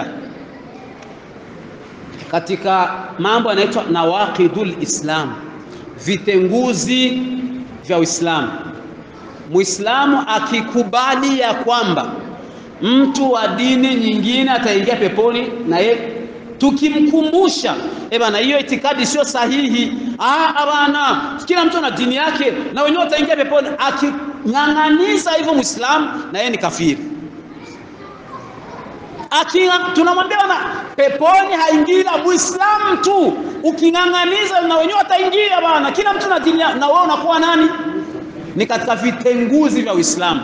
katika mambo yanaitwa nawaqidul Islam, vitenguzi vya Uislamu. Muislamu akikubali ya kwamba mtu wa dini nyingine ataingia peponi, na yeye tukimkumbusha eh bana, hiyo itikadi sio sahihi, ah bana, kila mtu na dini yake na wenyewe wataingia peponi, aking'ang'aniza hivyo Muislamu, na yeye ni kafiri. Akinga tunamwambia bana, peponi haingia Muislamu tu, uking'ang'aniza na wenyewe wataingia bana, kila mtu na dini, na wewe unakuwa nani? Ni katika vitenguzi vya Uislamu.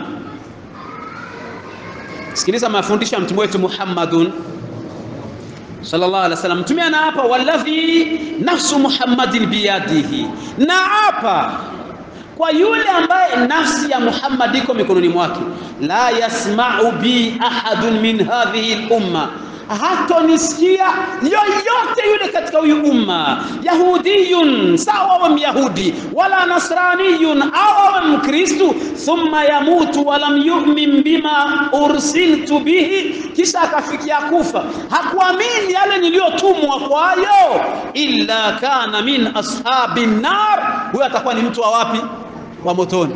Sikiliza mafundisho ya mtume wetu Muhammadun sallallahu alaihi wasallam. Mtume anaapa, wallahi nafsu Muhammadin biyadihi, na hapa kwa yule ambaye nafsi ya Muhammad iko mikononi mwake, la yasma'u bi ahadun min hadhihi al-umma, hatonisikia yoyote yule katika huyu umma, yahudiyun sawa wa myahudi, wala nasraniyun au mkristu, thumma yamutu wa lam yu'min bima ursiltu bihi, kisha akafikia kufa hakuamini yale niliyotumwa kwayo, illa kana min ashabin nar, huyo atakuwa ni mtu wa wapi? Wa motoni.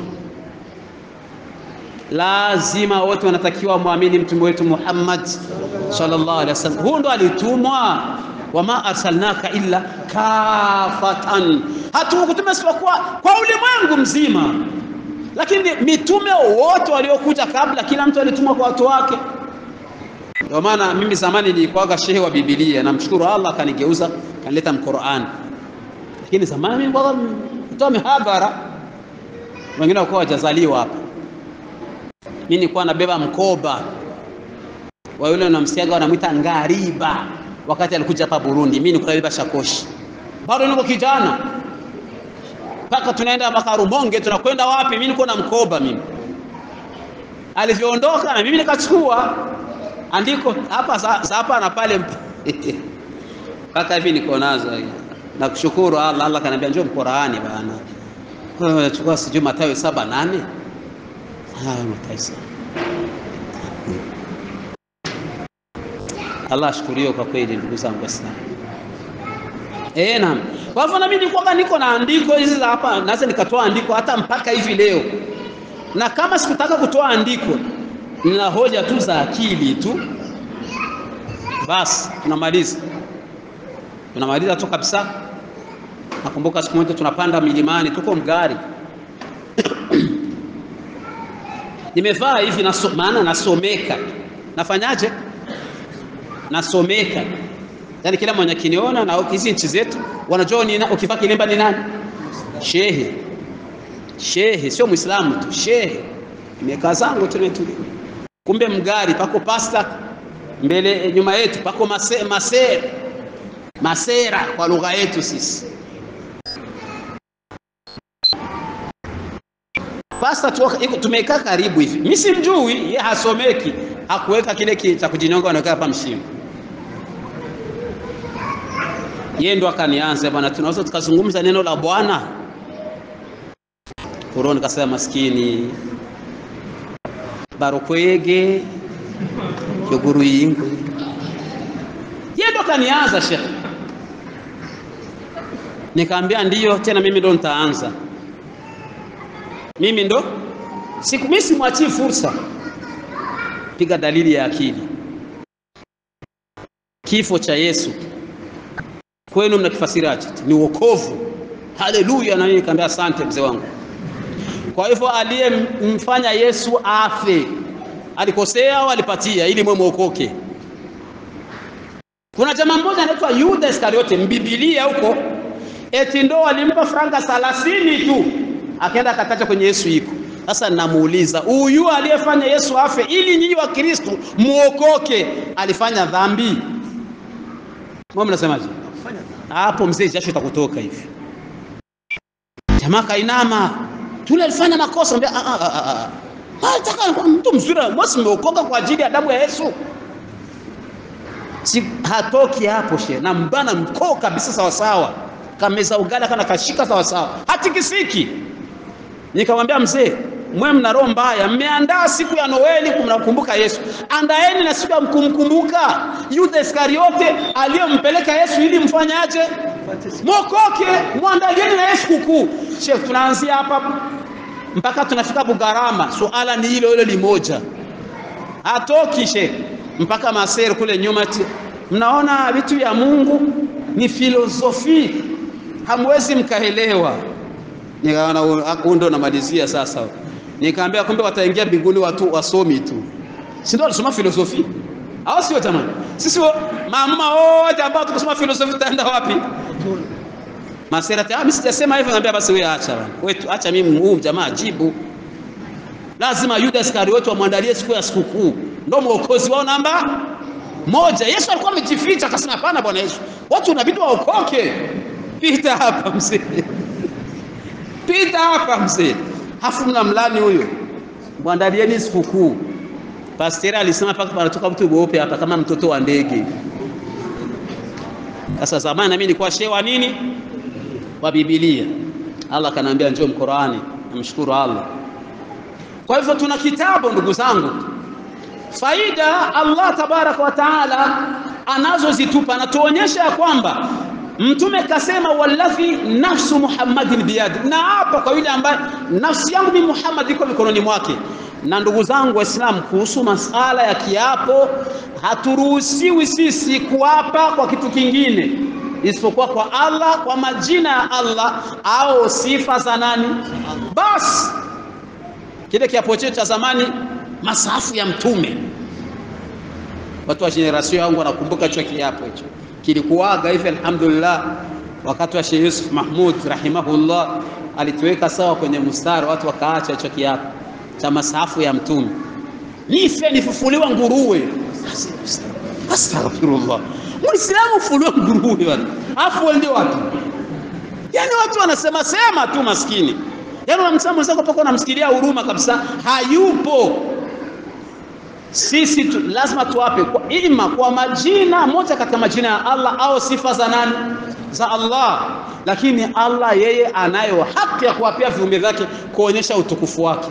Lazima wote wanatakiwa muamini mtume wetu Muhammad sallallahu alaihi wasallam. Huyo ndo alitumwa, wama arsalnaka illa kafatan, hatukutuma isipokuwa kwa ulimwengu mzima. Lakini mitume wote waliokuja kabla, kila mtu alitumwa kwa watu wake. Ndio maana mimi zamani nilikuwa shehe wa Biblia, namshukuru Allah akanigeuza kanileta Qur'an. Lakini zamani mimi bwana mtoa mihadhara, wengine wako wajazaliwa hapa, mimi nilikuwa nabeba mkoba wa yule unamsiaga wanamuita ngariba. wakati alikuja hapa Burundi. Mimi niko nabeba shakoshi, bado niko kijana, paka tunaenda Makarumonge, tunakwenda wapi, mimi niko na mkoba. Mimi alivyoondoka na mimi nikachukua andiko hapa za hapa na pale paka hivi niko nazo. Na kushukuru Allah, Allah kaniambia njoo Qur'ani bana, wewe unachukua sijui Mathayo saba nane. Ah, Mathayo. Allah ashukuriwe kwa kweli ndugu zangu Waislamu. Eh, naam. Kwa hivyo na mimi nilikuwa niko na andiko hizi za hapa, naweza nikatoa andiko hata mpaka hivi leo. Na kama sikutaka kutoa andiko, nina hoja tu za akili tu, basi tunamaliza. Tunamaliza tu kabisa. Nakumbuka siku moja tunapanda milimani, tuko Mgari. Nimevaa hivi na so, maana nasomeka. Nafanyaje? Nasomeka. Yaani kila mwenye kiniona na hizi nchi zetu wanajua ni ukivaa kilemba ni nani? Shehe. Shehe sio Muislamu tu, shehe. Nimekaa zangu tumetulia. Kumbe Mgari pako pasta, mbele nyuma yetu pako mase, masera. Masera kwa lugha yetu sisi. Pasta tumekaa karibu hivi. Mimi simjui, yeye hasomeki. Hakuweka kile cha kujinyonga anakaa hapa mshimo. Yeye ndo akanianza, bwana tunaweza tukazungumza neno la Bwana. Koroni kasema maskini barokwege yoguru yingu. Yeye ndo akanianza Sheikh. Nikamwambia ndiyo, tena mimi ndo nitaanza. Mimi ndo siku mimi simwachii fursa. Piga dalili ya akili. Kifo cha Yesu kwenu mnakifasiraje? Ni wokovu. Haleluya. Na mimi nikamwambia asante mzee wangu. Kwa hivyo aliyemfanya Yesu afe alikosea au alipatia ili mwe muokoke? Kuna jamaa mmoja anaitwa Yuda Iskariote mbibilia huko, eti ndo alimpa franga thelathini tu akaenda akataja kwenye Yesu iko. Sasa namuuliza, huyu aliyefanya Yesu afe ili nyinyi wa Kristo muokoke alifanya dhambi? Mwa mnasemaje? Hapo mzee jasho itakutoka hivi. Jamaa kainama, tule alifanya makosa. Mbona a a a a nataka mtu mzuri mwasi muokoka kwa ajili ya damu ya Yesu. Si hatoki hapo shehe, na mbana mkoo kabisa sawa sawa. Kameza ugala kana kashika sawa sawa. Hatikisiki. Nikamwambia mzee, mwe mna roho mbaya, mmeandaa siku ya Noeli kumkumbuka Yesu. Andaeni na siku ya kumkumbuka Yuda Iskariote aliyompeleka Yesu ili mfanyaje? Mokoke, muandalieni na Yesu kukuu. Sheikh, tunaanzia hapa mpaka tunafika Bugarama. Suala ni hilo hilo limoja. Hatoki sheikh mpaka Masere kule nyuma. Mnaona vitu vya Mungu ni filosofi, hamwezi mkaelewa. Nikaona ndo namalizia sasa. Nikamwambia kumbe wataingia mbinguni watu wasomi tu. Si ndio alisoma filosofi? Au sio jamani? Sisi mama wote ambao tukisoma filosofi tutaenda wapi? Masera ta mimi sijasema hivyo, naambia basi wewe acha bwana. Wewe acha mimi huu jamaa jibu. Lazima Yuda Iskariote wamwandalie siku ya sikukuu. Ndio mwokozi wao namba moja. Yesu alikuwa amejificha akasema hapana Bwana Yesu, watu unabidi waokoke. Pita hapa mzee. Pita hapa mzee. Hafu mnamlani huyo. Muandalieni sikukuu. Pastera alisema paka panatoka mtu mweupe hapa kama mtoto wa ndege. Sasa zamani na mimi nilikuwa shewa nini? Wa Biblia. Allah kanaambia njoo Qur'ani. Namshukuru Allah. Kwa hivyo tuna kitabu ndugu zangu. Faida Allah tabaraka wa taala anazozitupa anatuonyesha ya kwamba Mtume kasema wallahi nafsu Muhammadin biyadi, na hapa kwa yule ambaye nafsi yangu ni Muhammad iko mikononi mwake. Na ndugu zangu Waislamu, kuhusu masala ya kiapo, haturuhusiwi sisi kuapa kwa kitu kingine isipokuwa kwa Allah, kwa majina ya Allah au sifa za nani. Bas kile kiapo chetu cha zamani, masafu ya Mtume, watu wa generation yangu wanakumbuka hicho kiapo hicho kilikuwaga hivi. Alhamdulillah, wakati wa Sheikh Yusuf Mahmud rahimahullah alituweka sawa kwenye mstari, watu wakaacha hicho kiapo cha masafu ya Mtume. Nife nifufuliwa nguruwe. Astaghfirullah. Muislamu fulwa nguruwe bwana. Afu wende watu. Yaani watu wanasema sema tu maskini. Yaani unamsema mwenzako pako unamsikilia huruma kabisa, hayupo. Sisi tu, lazima tuwape kwa ima kwa majina moja katika majina ya Allah au sifa za nani? Za Allah. Lakini Allah yeye anayo haki ya kuwapia viumbe vyake kuonyesha utukufu wake.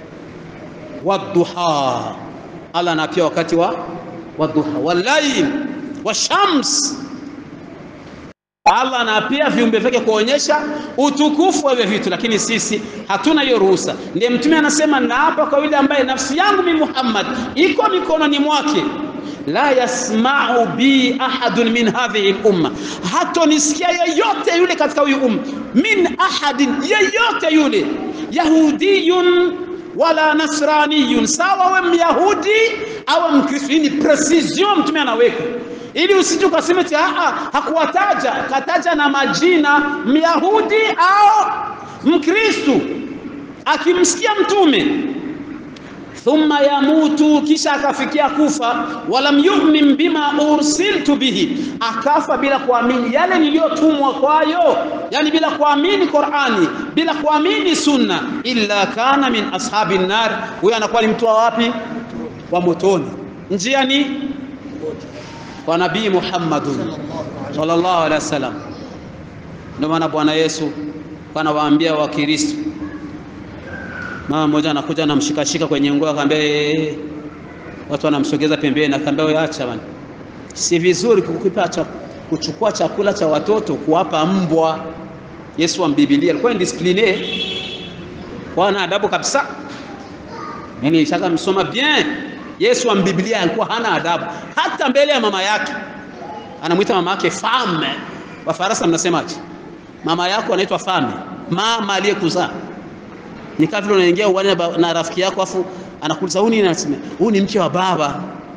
Wadduha, Allah anapia wakati wa wadduha, walayl washams. Allah anapia viumbe vyake kuonyesha utukufu wa vitu, lakini sisi hatuna hiyo ruhusa. Ndiye mtume anasema, na hapa kwa yule ambaye nafsi yangu mimi Muhammad iko mikononi mwake, la yasma'u bi ahadun min hadhihi al-umma, hatonisikia yeyote yule katika huyu umma, min ahadin, yeyote yule, yahudiyun wala nasraniyun, sawa we myahudi au mkristo. Ni precision mtume anaweka ili usije ukasema eti a hakuwataja, kataja na majina myahudi au mkristo. Akimsikia mtume thumma yamutu, kisha akafikia kufa, walam yu'min bima ursiltu bihi, akafa bila kuamini yale niliyotumwa kwayo, yani bila kuamini Qur'ani, bila kuamini sunna, illa kana min ashabin nar, huyo anakuwa ni mtu wa wapi? Wa motoni. Njia ni kwa Nabii Muhammad sallallahu alaihi wasallam. Ndio maana Bwana Yesu anawaambia wa Kristo, mama mmoja anakuja anamshikashika kwenye nguo, akamwambia, watu wanamsogeza pembeni, akamwambia wewe acha bwana, si vizuri kukupa cha kuchukua chakula cha watoto kuwapa mbwa. Yesu wa Biblia alikuwa discipline, kwa na adabu kabisa. Mimi nishaka msoma bien. Yesu wa Biblia alikuwa hana adabu hata mbele ya mama yake. Anamuita mama yake femme. Wafaransa mnasemaje? Mama yako anaitwa femme, mama aliyekuzaa. Ni kama vile unaingia uwani na rafiki yako afu anakuuliza huyu nini, anasema huyu ni mke wa baba.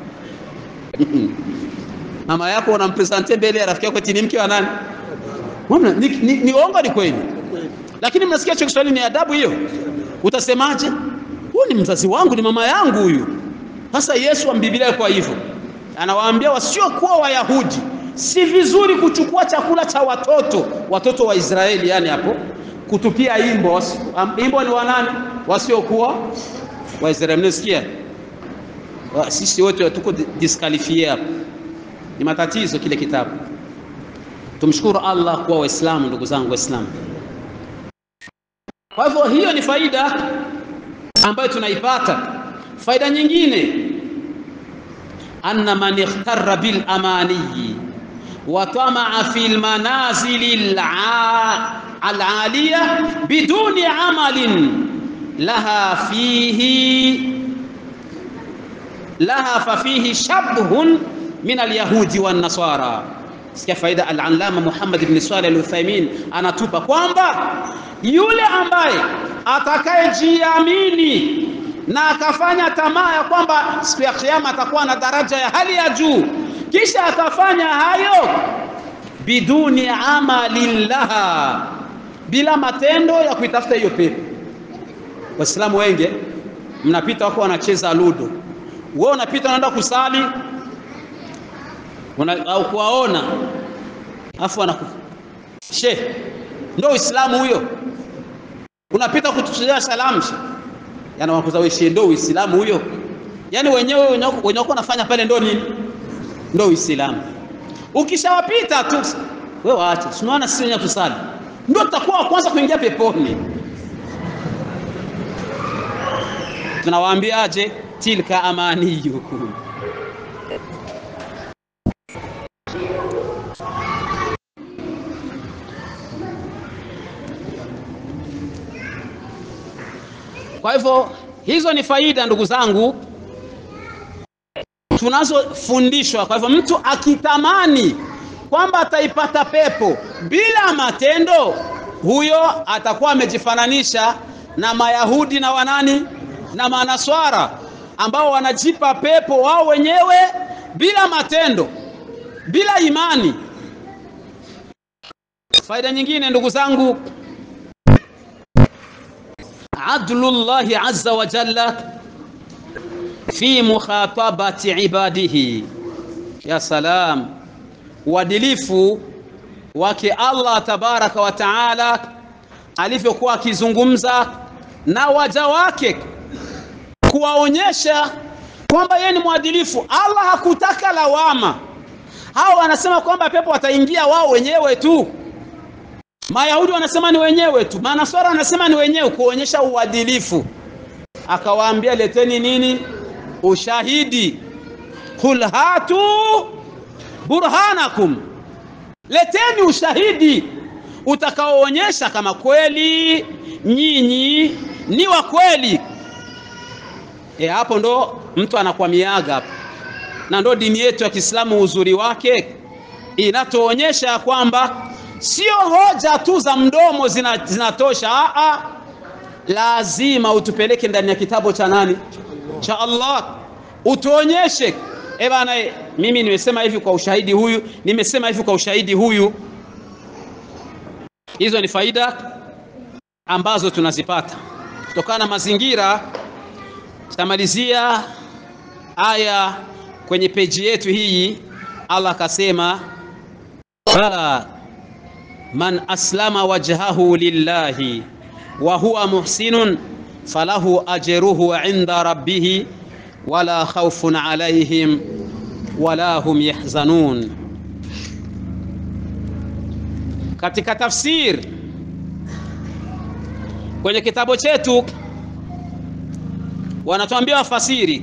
Mama yako unampresente mbele ya rafiki yako eti ni mke wa nani? Mbona ni, ni, ni ongo ni kweli? Lakini mnasikia hicho Kiswahili ni adabu hiyo. Utasemaje? Huyu ni mzazi wangu, ni mama yangu huyu. Sasa Yesu wa Biblia kwa hivyo anawaambia wasiokuwa Wayahudi, si vizuri kuchukua chakula cha watoto, watoto wa Israeli, yani hapo kutupia imbo. Imbo ni wanani? Wasiokuwa wa Israeli. Mnasikia? Sisi wote tuko disqualifié hapo. Ni matatizo kile kitabu. Tumshukuru Allah kwa Waislamu, ndugu zangu Waislamu. Kwa hivyo hiyo ni faida ambayo tunaipata. Faida nyingine, anna man ikhtarra bil amani wa tamaa fil manazil al aliyah biduni amalin laha fihi laha fa fihi shabhun min al yahudi wan nasara. Sikia faida al-Allama Muhammad ibn Salih al-Uthaymeen anatupa kwamba yule ambaye atakayejiamini na akafanya tamaa ya kwamba siku ya kiyama atakuwa na daraja ya hali ya juu, kisha akafanya hayo biduni amali laha, bila matendo ya kuitafuta hiyo pepo. Waislamu wengi mnapita wako wanacheza ludo, wewe unapita unaenda kusali una, au kuwaona afu anakufa she, ndio Uislamu huyo? Unapita kutushia salamu, yani wanakuza wewe she, ndio Uislamu huyo? Yani wenyewe wenyewe wanafanya pale ndio nini? Ndio Uislamu. Ukishawapita tu wewe waache, unaona sisi wenyewe tusali ndio tutakuwa kwanza kuingia peponi. Tunawaambiaje? Tilka amaniyukum. Kwa hivyo hizo ni faida ndugu zangu tunazofundishwa. Kwa hivyo mtu akitamani kwamba ataipata pepo bila matendo, huyo atakuwa amejifananisha na Mayahudi na wanani na Manaswara ambao wanajipa pepo wao wenyewe bila matendo, bila imani. Faida nyingine ndugu zangu, adlullahi azza wa jalla fi mukhatabati ibadihi Ya salam, uadilifu wake Allah tabaraka wa taala alivyokuwa akizungumza na waja wake kuwaonyesha kwamba yeye ni mwadilifu. Allah hakutaka lawama. Hao wanasema kwamba pepo wataingia wao wenyewe tu. Mayahudi wanasema ni wenyewe tu. Manaswara wanasema ni wenyewe, kuonyesha uadilifu. Akawaambia leteni nini? Ushahidi. Qul hatu burhanakum. Leteni ushahidi utakaoonyesha kama kweli nyinyi ni wa kweli. E, hapo ndo mtu anakwamiaga hapo. Na ndo dini yetu ya Kiislamu uzuri wake inatuonyesha kwamba sio hoja tu za mdomo zinatosha. A a lazima utupeleke ndani ya kitabu cha nani? Cha Allah. Utuonyeshe, eh bana, mimi nimesema hivi kwa ushahidi huyu, nimesema hivi kwa ushahidi huyu. Hizo ni faida ambazo tunazipata kutokana na mazingira. Tutamalizia aya kwenye peji yetu hii. Allah akasema, fa man aslama wajhahu lillahi wa huwa muhsinun falahu ajruhu inda rabbih wala khawfun alayhim wala hum yahzanun. Katika tafsir kwenye kitabu chetu wanatuambia wafasiri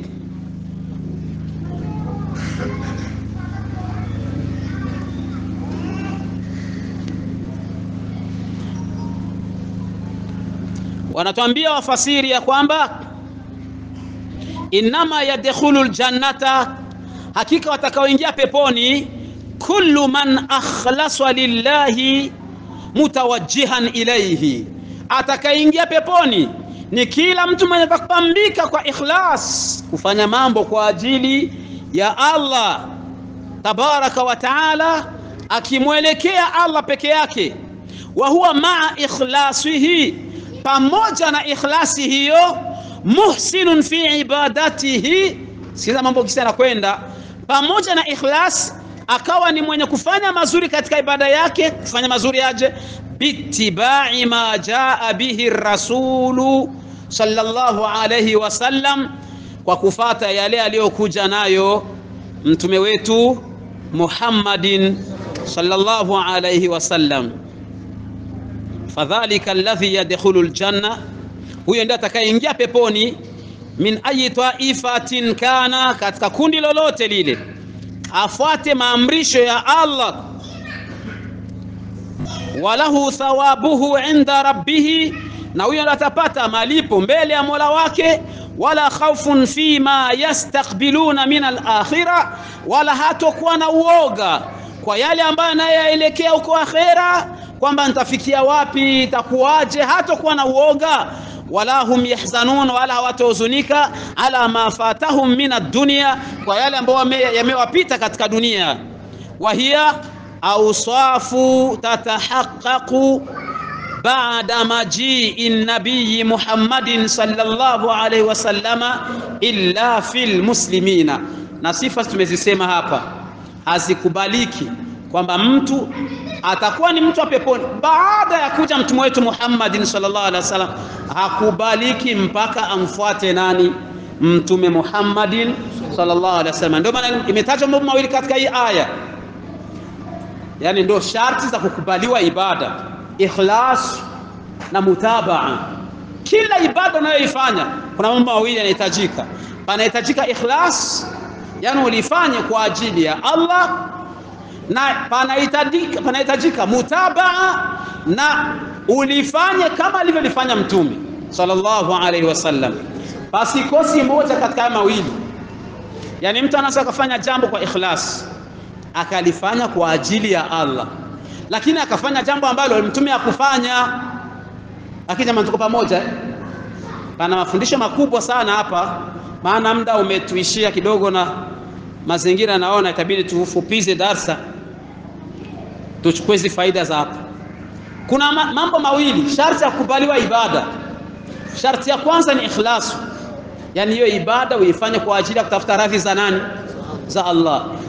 wanatuambia wafasiri ya kwamba inama yadkhulul jannata, hakika watakaoingia peponi, kullu man akhlasa lillahi mutawajjihan ilayhi. Atakaingia peponi ni kila mtu mwenye kupambika kwa ikhlas, kufanya mambo kwa ajili ya Allah tabaraka wa taala, akimwelekea Allah peke yake. Wa huwa maa ikhlasihi, pamoja na ikhlasi hiyo, muhsinun fi ibadatihi. Sikiza mambo kisa na kwenda pamoja na ikhlas, akawa ni mwenye kufanya mazuri katika ibada yake. Kufanya mazuri aje? Bittibai ma jaa bihi rasulu sallallahu alayhi wasallam, kwa kufata yale aliyokuja nayo mtume wetu Muhammadin sallallahu alayhi wasallam. Fadhalika alladhi yadkhulul janna, huyo ndiye atakayeingia peponi, min ayi taifatin kana, katika kundi lolote lile, afuate maamrisho ya Allah. Walahu thawabuhu inda rabbih, na huyo atapata malipo mbele ya Mola wake. Wala khawfun fima yastaqbiluna min al-akhirah, wala hatakuwa na uoga kwa yale ambayo anayaelekea huko akhera, kwamba nitafikia wapi, itakuwaje. Hatakuwa na uoga. Wala hum yahzanun, wala hawatohuzunika ala ma fatahum min ad-dunya, kwa yale ambayo yamewapita katika dunia. Wa hiya awsafu tatahaqqaqu ba'da maji'i an-nabiy Muhammadin sallallahu alayhi wasallama illa fil muslimina. Na sifa tumezisema hapa hazikubaliki kwamba mtu atakuwa ni mtu wa peponi baada ya kuja mtume wetu Muhammadin sallallahu alaihi wasallam. Hakubaliki mpaka amfuate nani? Mtume Muhammadin sallallahu alaihi wasallam. Ndio maana imetajwa mambo mawili katika hii aya, yani ndio sharti za kukubaliwa ibada: ikhlas na mutabaa. Kila ibada unayoifanya kuna mambo mawili yanahitajika. Panahitajika ikhlas, yani ulifanye kwa ajili ya Allah, na panahitajika panahitajika mutabaa, na ulifanye kama alivyolifanya mtume sallallahu alaihi wasallam. Basi kosi moja katika mawili, yani mtu anaweza kufanya jambo kwa ikhlas akalifanya kwa ajili ya Allah, lakini akafanya jambo ambalo mtume hakufanya. Lakini jamaa tuko pamoja eh? Pana mafundisho makubwa sana hapa, maana muda umetuishia kidogo na mazingira, naona itabidi tufupize darasa tuchukue hizo faida za hapa. Kuna mambo mawili sharti ya kukubaliwa ibada. Sharti ya kwanza ni ikhlas, yani hiyo ibada uifanye kwa ajili ya kutafuta radhi za nani? Za Allah.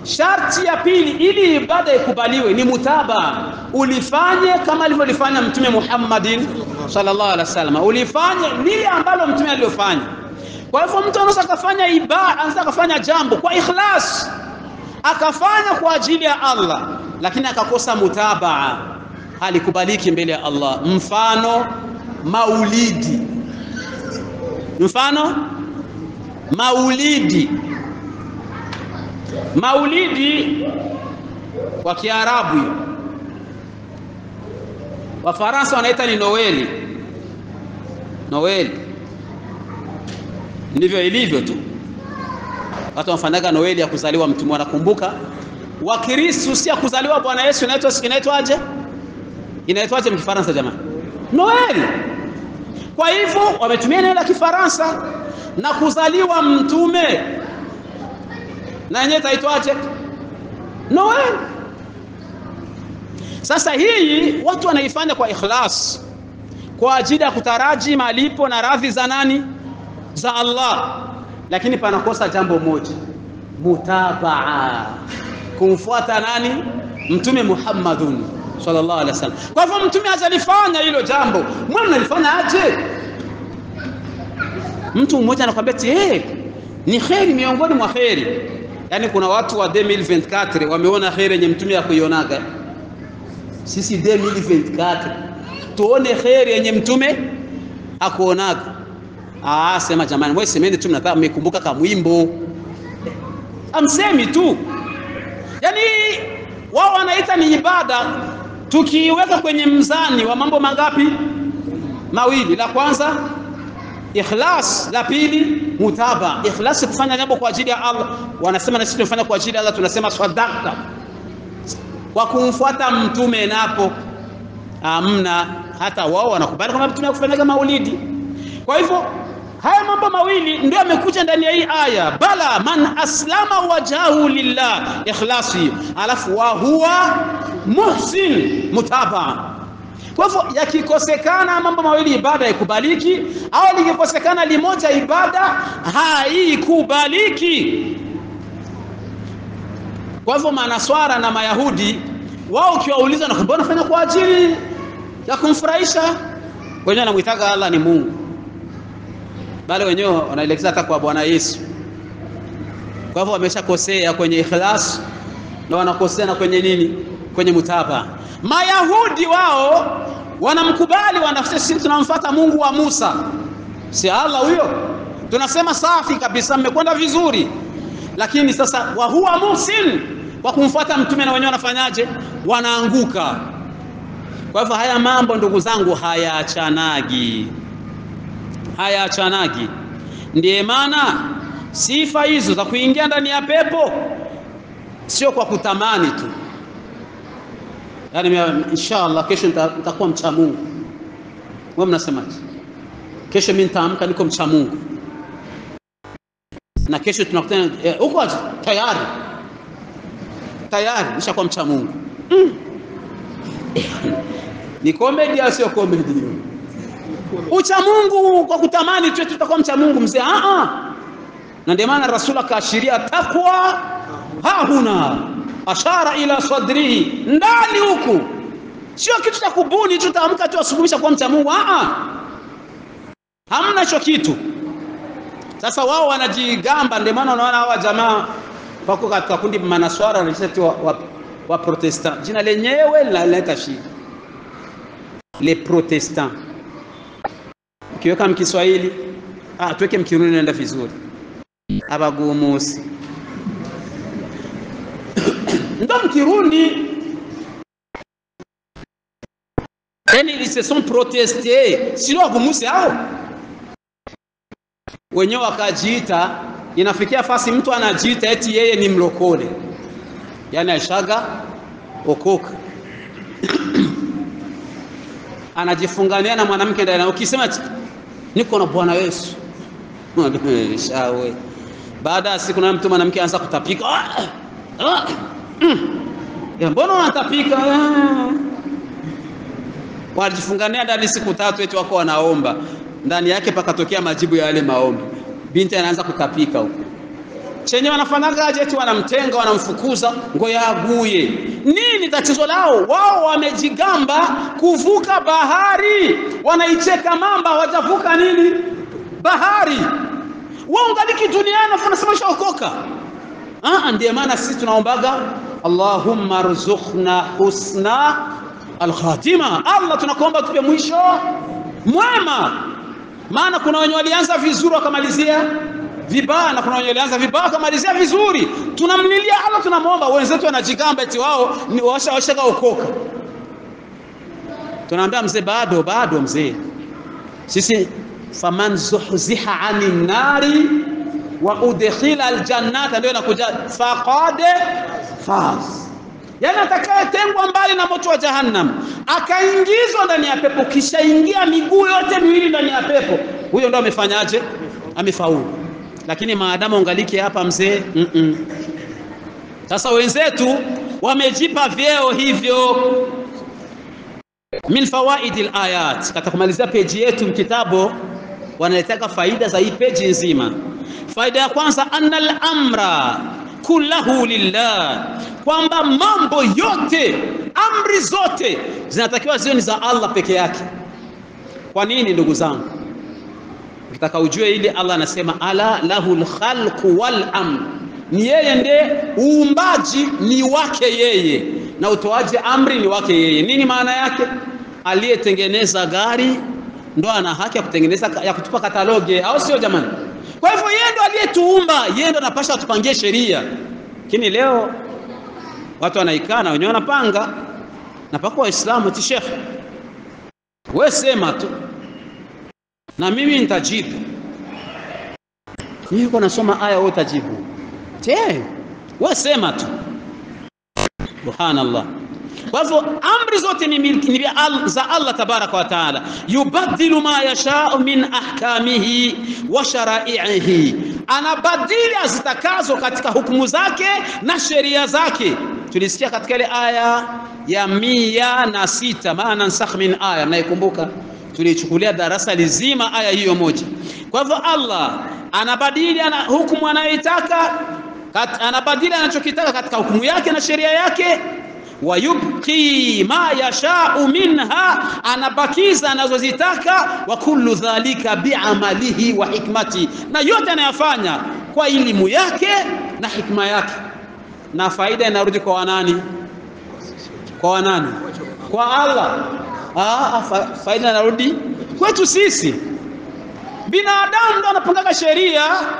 Sharti ya pili ili ibada ikubaliwe ni mutaba, ulifanye kama alivyolifanya Mtume Muhammadin sallallahu alaihi wasallam, ulifanye lile ambalo Mtume alilofanya. Kwa hivyo mtu anaweza kufanya ibada, anaweza kufanya jambo kwa ikhlas, akafanya kwa ajili ya Allah, lakini akakosa mutabaa, halikubaliki mbele ya Allah. Mfano maulidi, mfano maulidi maulidi kwa Kiarabu, Wafaransa wanaita ni Noeli. Noeli ndivyo ilivyo tu, watu wanafanyaga Noeli ya kuzaliwa mtu. Wanakumbuka Wakristo si ya kuzaliwa Bwana Yesu, inaitwa inaitwaje? Inaitwaje mkifaransa jamani? Noeli. Kwa hivyo wametumia neno la Kifaransa, na kuzaliwa mtume na yenyewe itaitwaje? Noel. Sasa hii watu wanaifanya kwa ikhlas, kwa ajili ya kutaraji malipo na radhi za nani? Za Allah. Lakini panakosa jambo moja, mutabaa, kumfuata nani? Mtume Muhammadun sallallahu alaihi wasallam. Kwa hivyo mtume hajalifanya hilo jambo, mwana mnalifanya aje? Mtu mmoja anakuambia eti eh, ni khairi miongoni mwa khairi. Yaani kuna watu wa elfu mbili na ishirini na nne wameona khairi yenye mtume hakuionaga. Sisi elfu mbili na ishirini na nne tuone khairi yenye mtume hakuonaga. Ah, sema jamani, wewe semeni tu, mnataka mmekumbuka kama wimbo. Amsemi tu. Yaani wao wanaita ni ibada, tukiweka kwenye mzani wa mambo mangapi? Mawili. La kwanza ikhlas, la pili mutaba. Ikhlas kufanya jambo kwa ajili ya Allah, wanasema na sisi tunafanya kwa ajili ya Allah, tunasema sadaqta, kwa kumfuata mtume. Napo amna, hata wao wanakubali kama mtume akufanya maulidi. Kwa hivyo haya mambo mawili ndio yamekuja ndani ya hii aya, bala man aslama wajahu lillah, ikhlasi, alafu wa huwa muhsin, mutaba. Kwa hivyo yakikosekana mambo mawili ibada ikubaliki, au likikosekana limoja ibada haikubaliki. Kwa hivyo manaswara na Mayahudi wao ukiwauliza na mbona fanya kwa ajili ya kumfurahisha, wenyewe wanamuitaga Allah ni Mungu, bali wenyewe wanaelekeza hata kwa Bwana Yesu. Kwa hivyo wameshakosea kwenye ikhlas na wanakosea na kwenye nini? Kwenye mutaba. Mayahudi wao wanamkubali, wanafanya sisi tunamfuata Mungu wa Musa, si Allah huyo, tunasema safi kabisa, mmekwenda vizuri. Lakini sasa wa huwa muhsin, kwa kumfuata mtume na wenyewe wanafanyaje? Wanaanguka. Kwa hivyo haya mambo ndugu zangu hayaachanagi, hayaachanagi. Ndiye maana sifa hizo za kuingia ndani ya pepo sio kwa kutamani tu. Yaani inshallah kesho nitakuwa mcha Mungu. Wewe mnasemaje? Kesho mimi nitaamka niko mcha Mungu, na kesho tunakutana huko eh, tayari tayari nishakuwa mcha Mungu. Mm. Ni comedy au sio comedy? Ucha Mungu kwa kutamani tu tutakuwa mcha Mungu mzee. Ah ah. Na ndio maana Rasul akaashiria takwa hahuna, ashara ila sadrihi, ndani huku. Sio kitu cha kubuni tu taamka tu asubuhisha kwa mcha Mungu. Ah ah. Hamna hicho kitu. Sasa wao wanajigamba, ndio maana unaona hawa jamaa wako katika kundi manaswara wanasema wa, wa, wa protestant. Jina lenyewe linaleta shida. Les protestants. Ukiweka mkiswahili, ah tuweke mkirundi naenda vizuri. Abagumusi. Ndio mkirundi. Yaani ils se sont protestés. Sio wagumusi hao. Wenyewe wakajiita, inafikia fasi mtu anajiita eti yeye ni mlokole. Yaani ashaga okoka. Anajifungania na mwanamke ndani. Ukisema niko na Bwana Yesu, shawe. Baada ya siku na mtu mwanamke anaanza kutapika. Ah! Ah! Mm. Ya mbona unatapika? Ah. Wanajifungania ndani siku tatu eti wako wanaomba. Ndani yake pakatokea majibu ya yale maombi. Binti anaanza kutapika huko. chenye wanafanyaga aje eti wanamtenga, wanamfukuza ngoja aguye. Nini tatizo lao? Wao wamejigamba kuvuka bahari, wanaicheka mamba, hawajavuka nini bahari. Wao ngaliki duniani wanasema shaokoka. Ah, ndiye maana sisi tunaombaga Allahumma rzuqna husna al-khatima. Allah tunakuomba tupe mwisho mwema. Maana kuna wenye walianza vizuri wakamalizia vibaya, na kuna wenye walianza vibaya wakamalizia vizuri. Tunamlilia Allah, tunamuomba. Wenzetu wanajigamba eti wao ni washa washa okoka. Tunaambia mzee, bado bado mzee. Sisi faman zuhziha 'anil nari wa udkhila aljannata, ndio inakuja faqad faz. Yani atakayetengwa mbali na moto wa jahannam akaingizwa ndani ya pepo, kisha ingia miguu yote miwili ndani ya pepo, huyo ndio amefanyaje? Amefaulu. Lakini maadamu ungaliki hapa mzee, mm -mm. Sasa wenzetu wamejipa vyeo hivyo. Min fawaidil ayat, katika kumalizia peji yetu mkitabo wanaletaka faida za hii peji nzima. Faida ya kwanza, annal amra kullahu lillah, kwamba mambo yote, amri zote zinatakiwa ziwe ni za Allah peke yake. Kwa nini ndugu zangu? Ukitaka ujue ili, Allah anasema ala lahul khalqu wal amr, ni yeye ndiye uumbaji ni wake yeye, na utoaji amri ni wake yeye. Nini maana yake? Aliyetengeneza gari ndo ana haki ya kutengeneza, ya kutupa kataloge, au sio jamani? Kwa hivyo yeye ndo aliyetuumba, yeye ndo anapaswa tupangie sheria. Lakini leo watu wanaikana, wenyewe wanapanga. Na pako Waislamu ti Sheikh, wewe sema tu na mimi nitajibu. Niko nasoma aya, wewe utajibu. Je, wewe sema tu. Subhanallah. Kwa hivyo amri zote ni milki za Allah tabaraka wa taala. Yubaddilu ma yasha'u min ahkamihi wa shara'ihi, anabadili azitakazo katika hukumu zake na sheria zake. Tulisikia katika ile aya ya mia na sita, maana nsakh min aya, mnaikumbuka? Tulichukulia darasa lizima aya hiyo moja. Kwa hivyo Allah anabadili ana hukumu anayoitaka, anabadili anachokitaka katika hukumu yake na sheria yake. Wayubqi ma yasha'u minha, anabakiza anazozitaka. Wa kullu dhalika bi'amalihi wa hikmati, na yote anayafanya kwa elimu yake na hikma yake. Na faida inarudi kwa wanani? Kwa wanani? Kwa Allah. Ah, faida inarudi kwetu sisi. Binadamu ndo anapanga sheria,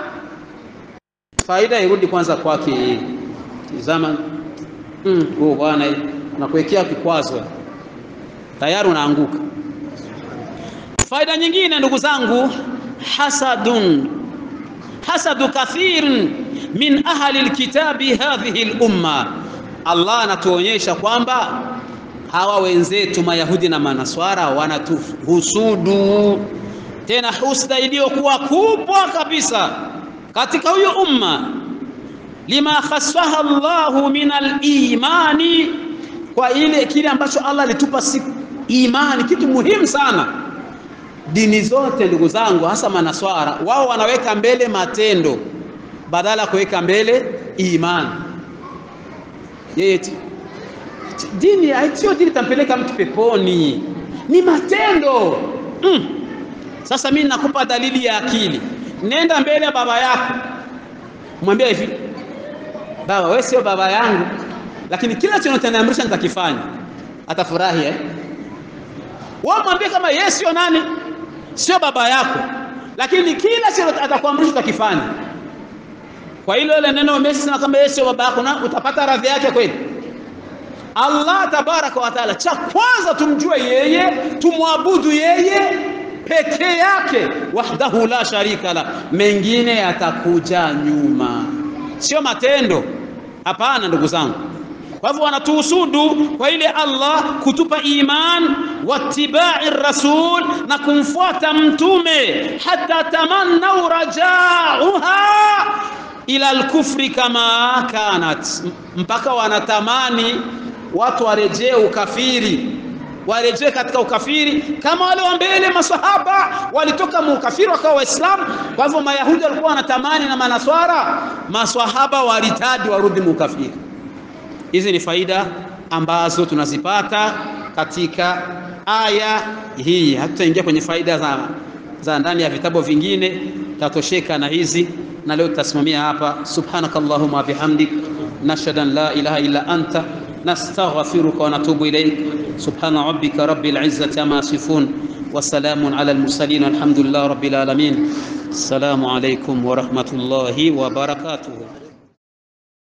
faida irudi kwanza kwake. Tazama, mm, oh bwana anakuwekea kikwazo, tayari unaanguka. Faida nyingine ndugu zangu, hasadun hasadu kathir min ahli alkitabi hadhihi al-umma. Allah anatuonyesha kwamba hawa wenzetu Mayahudi na Manaswara wanatuhusudu, tena husda iliyokuwa kubwa kabisa katika huyo umma. Lima khassaha Allahu min al-imani, kwa ile kile ambacho Allah alitupa si imani, kitu muhimu sana. Dini zote ndugu zangu, hasa Manaswara, wao wanaweka mbele matendo badala kuweka mbele imani. Yeye dini haitio dini tampeleka mtu peponi, ni matendo. Mm. Sasa mimi nakupa dalili ya akili. Nenda mbele ya baba yako, mwambie hivi, baba wewe sio baba yangu, lakini kila tunachoniamrisha nitakifanya. Atafurahi eh? Wewe mwambie kama yeye sio nani? Sio baba yako, lakini kila siku atakuamrisha utakifanya. Kwa hilo ile neno umesema kama yeye sio baba yako, na utapata radhi yake kweli. Allah tabaraka wa taala, cha kwanza tumjue yeye, tumwabudu yeye peke yake, wahdahu la sharika la, mengine yatakuja nyuma, sio matendo. Hapana ndugu zangu. Kwa hivyo wanatuhusudu kwa ile Allah kutupa iman, wattiba'i rasul, na kumfuata mtume, hata tamannau raja'uha ila al-kufri kama kanat, mpaka wanatamani watu warejee ukafiri warejee katika ukafiri kama wale wa mbele maswahaba walitoka mu ukafiri wakawa waislamu. Kwa hivyo mayahudi walikuwa wanatamani na manaswara maswahaba waritadi warudi mu ukafiri. Hizi ni faida ambazo tunazipata katika aya hii. Hatutaingia kwenye faida za za ndani ya vitabu vingine, tatosheka na hizi, na leo tutasimamia hapa. Subhanakallahumma bihamdik nashhadu an la ilaha illa anta nastaghfiruka wa natubu ilayk. Subhana rabbika rabbil izzati amma yasifun wa salamun ala al mursalin walhamdulillahi rabbil alamin. Assalamu alaykum wa rahmatullahi wa barakatuh.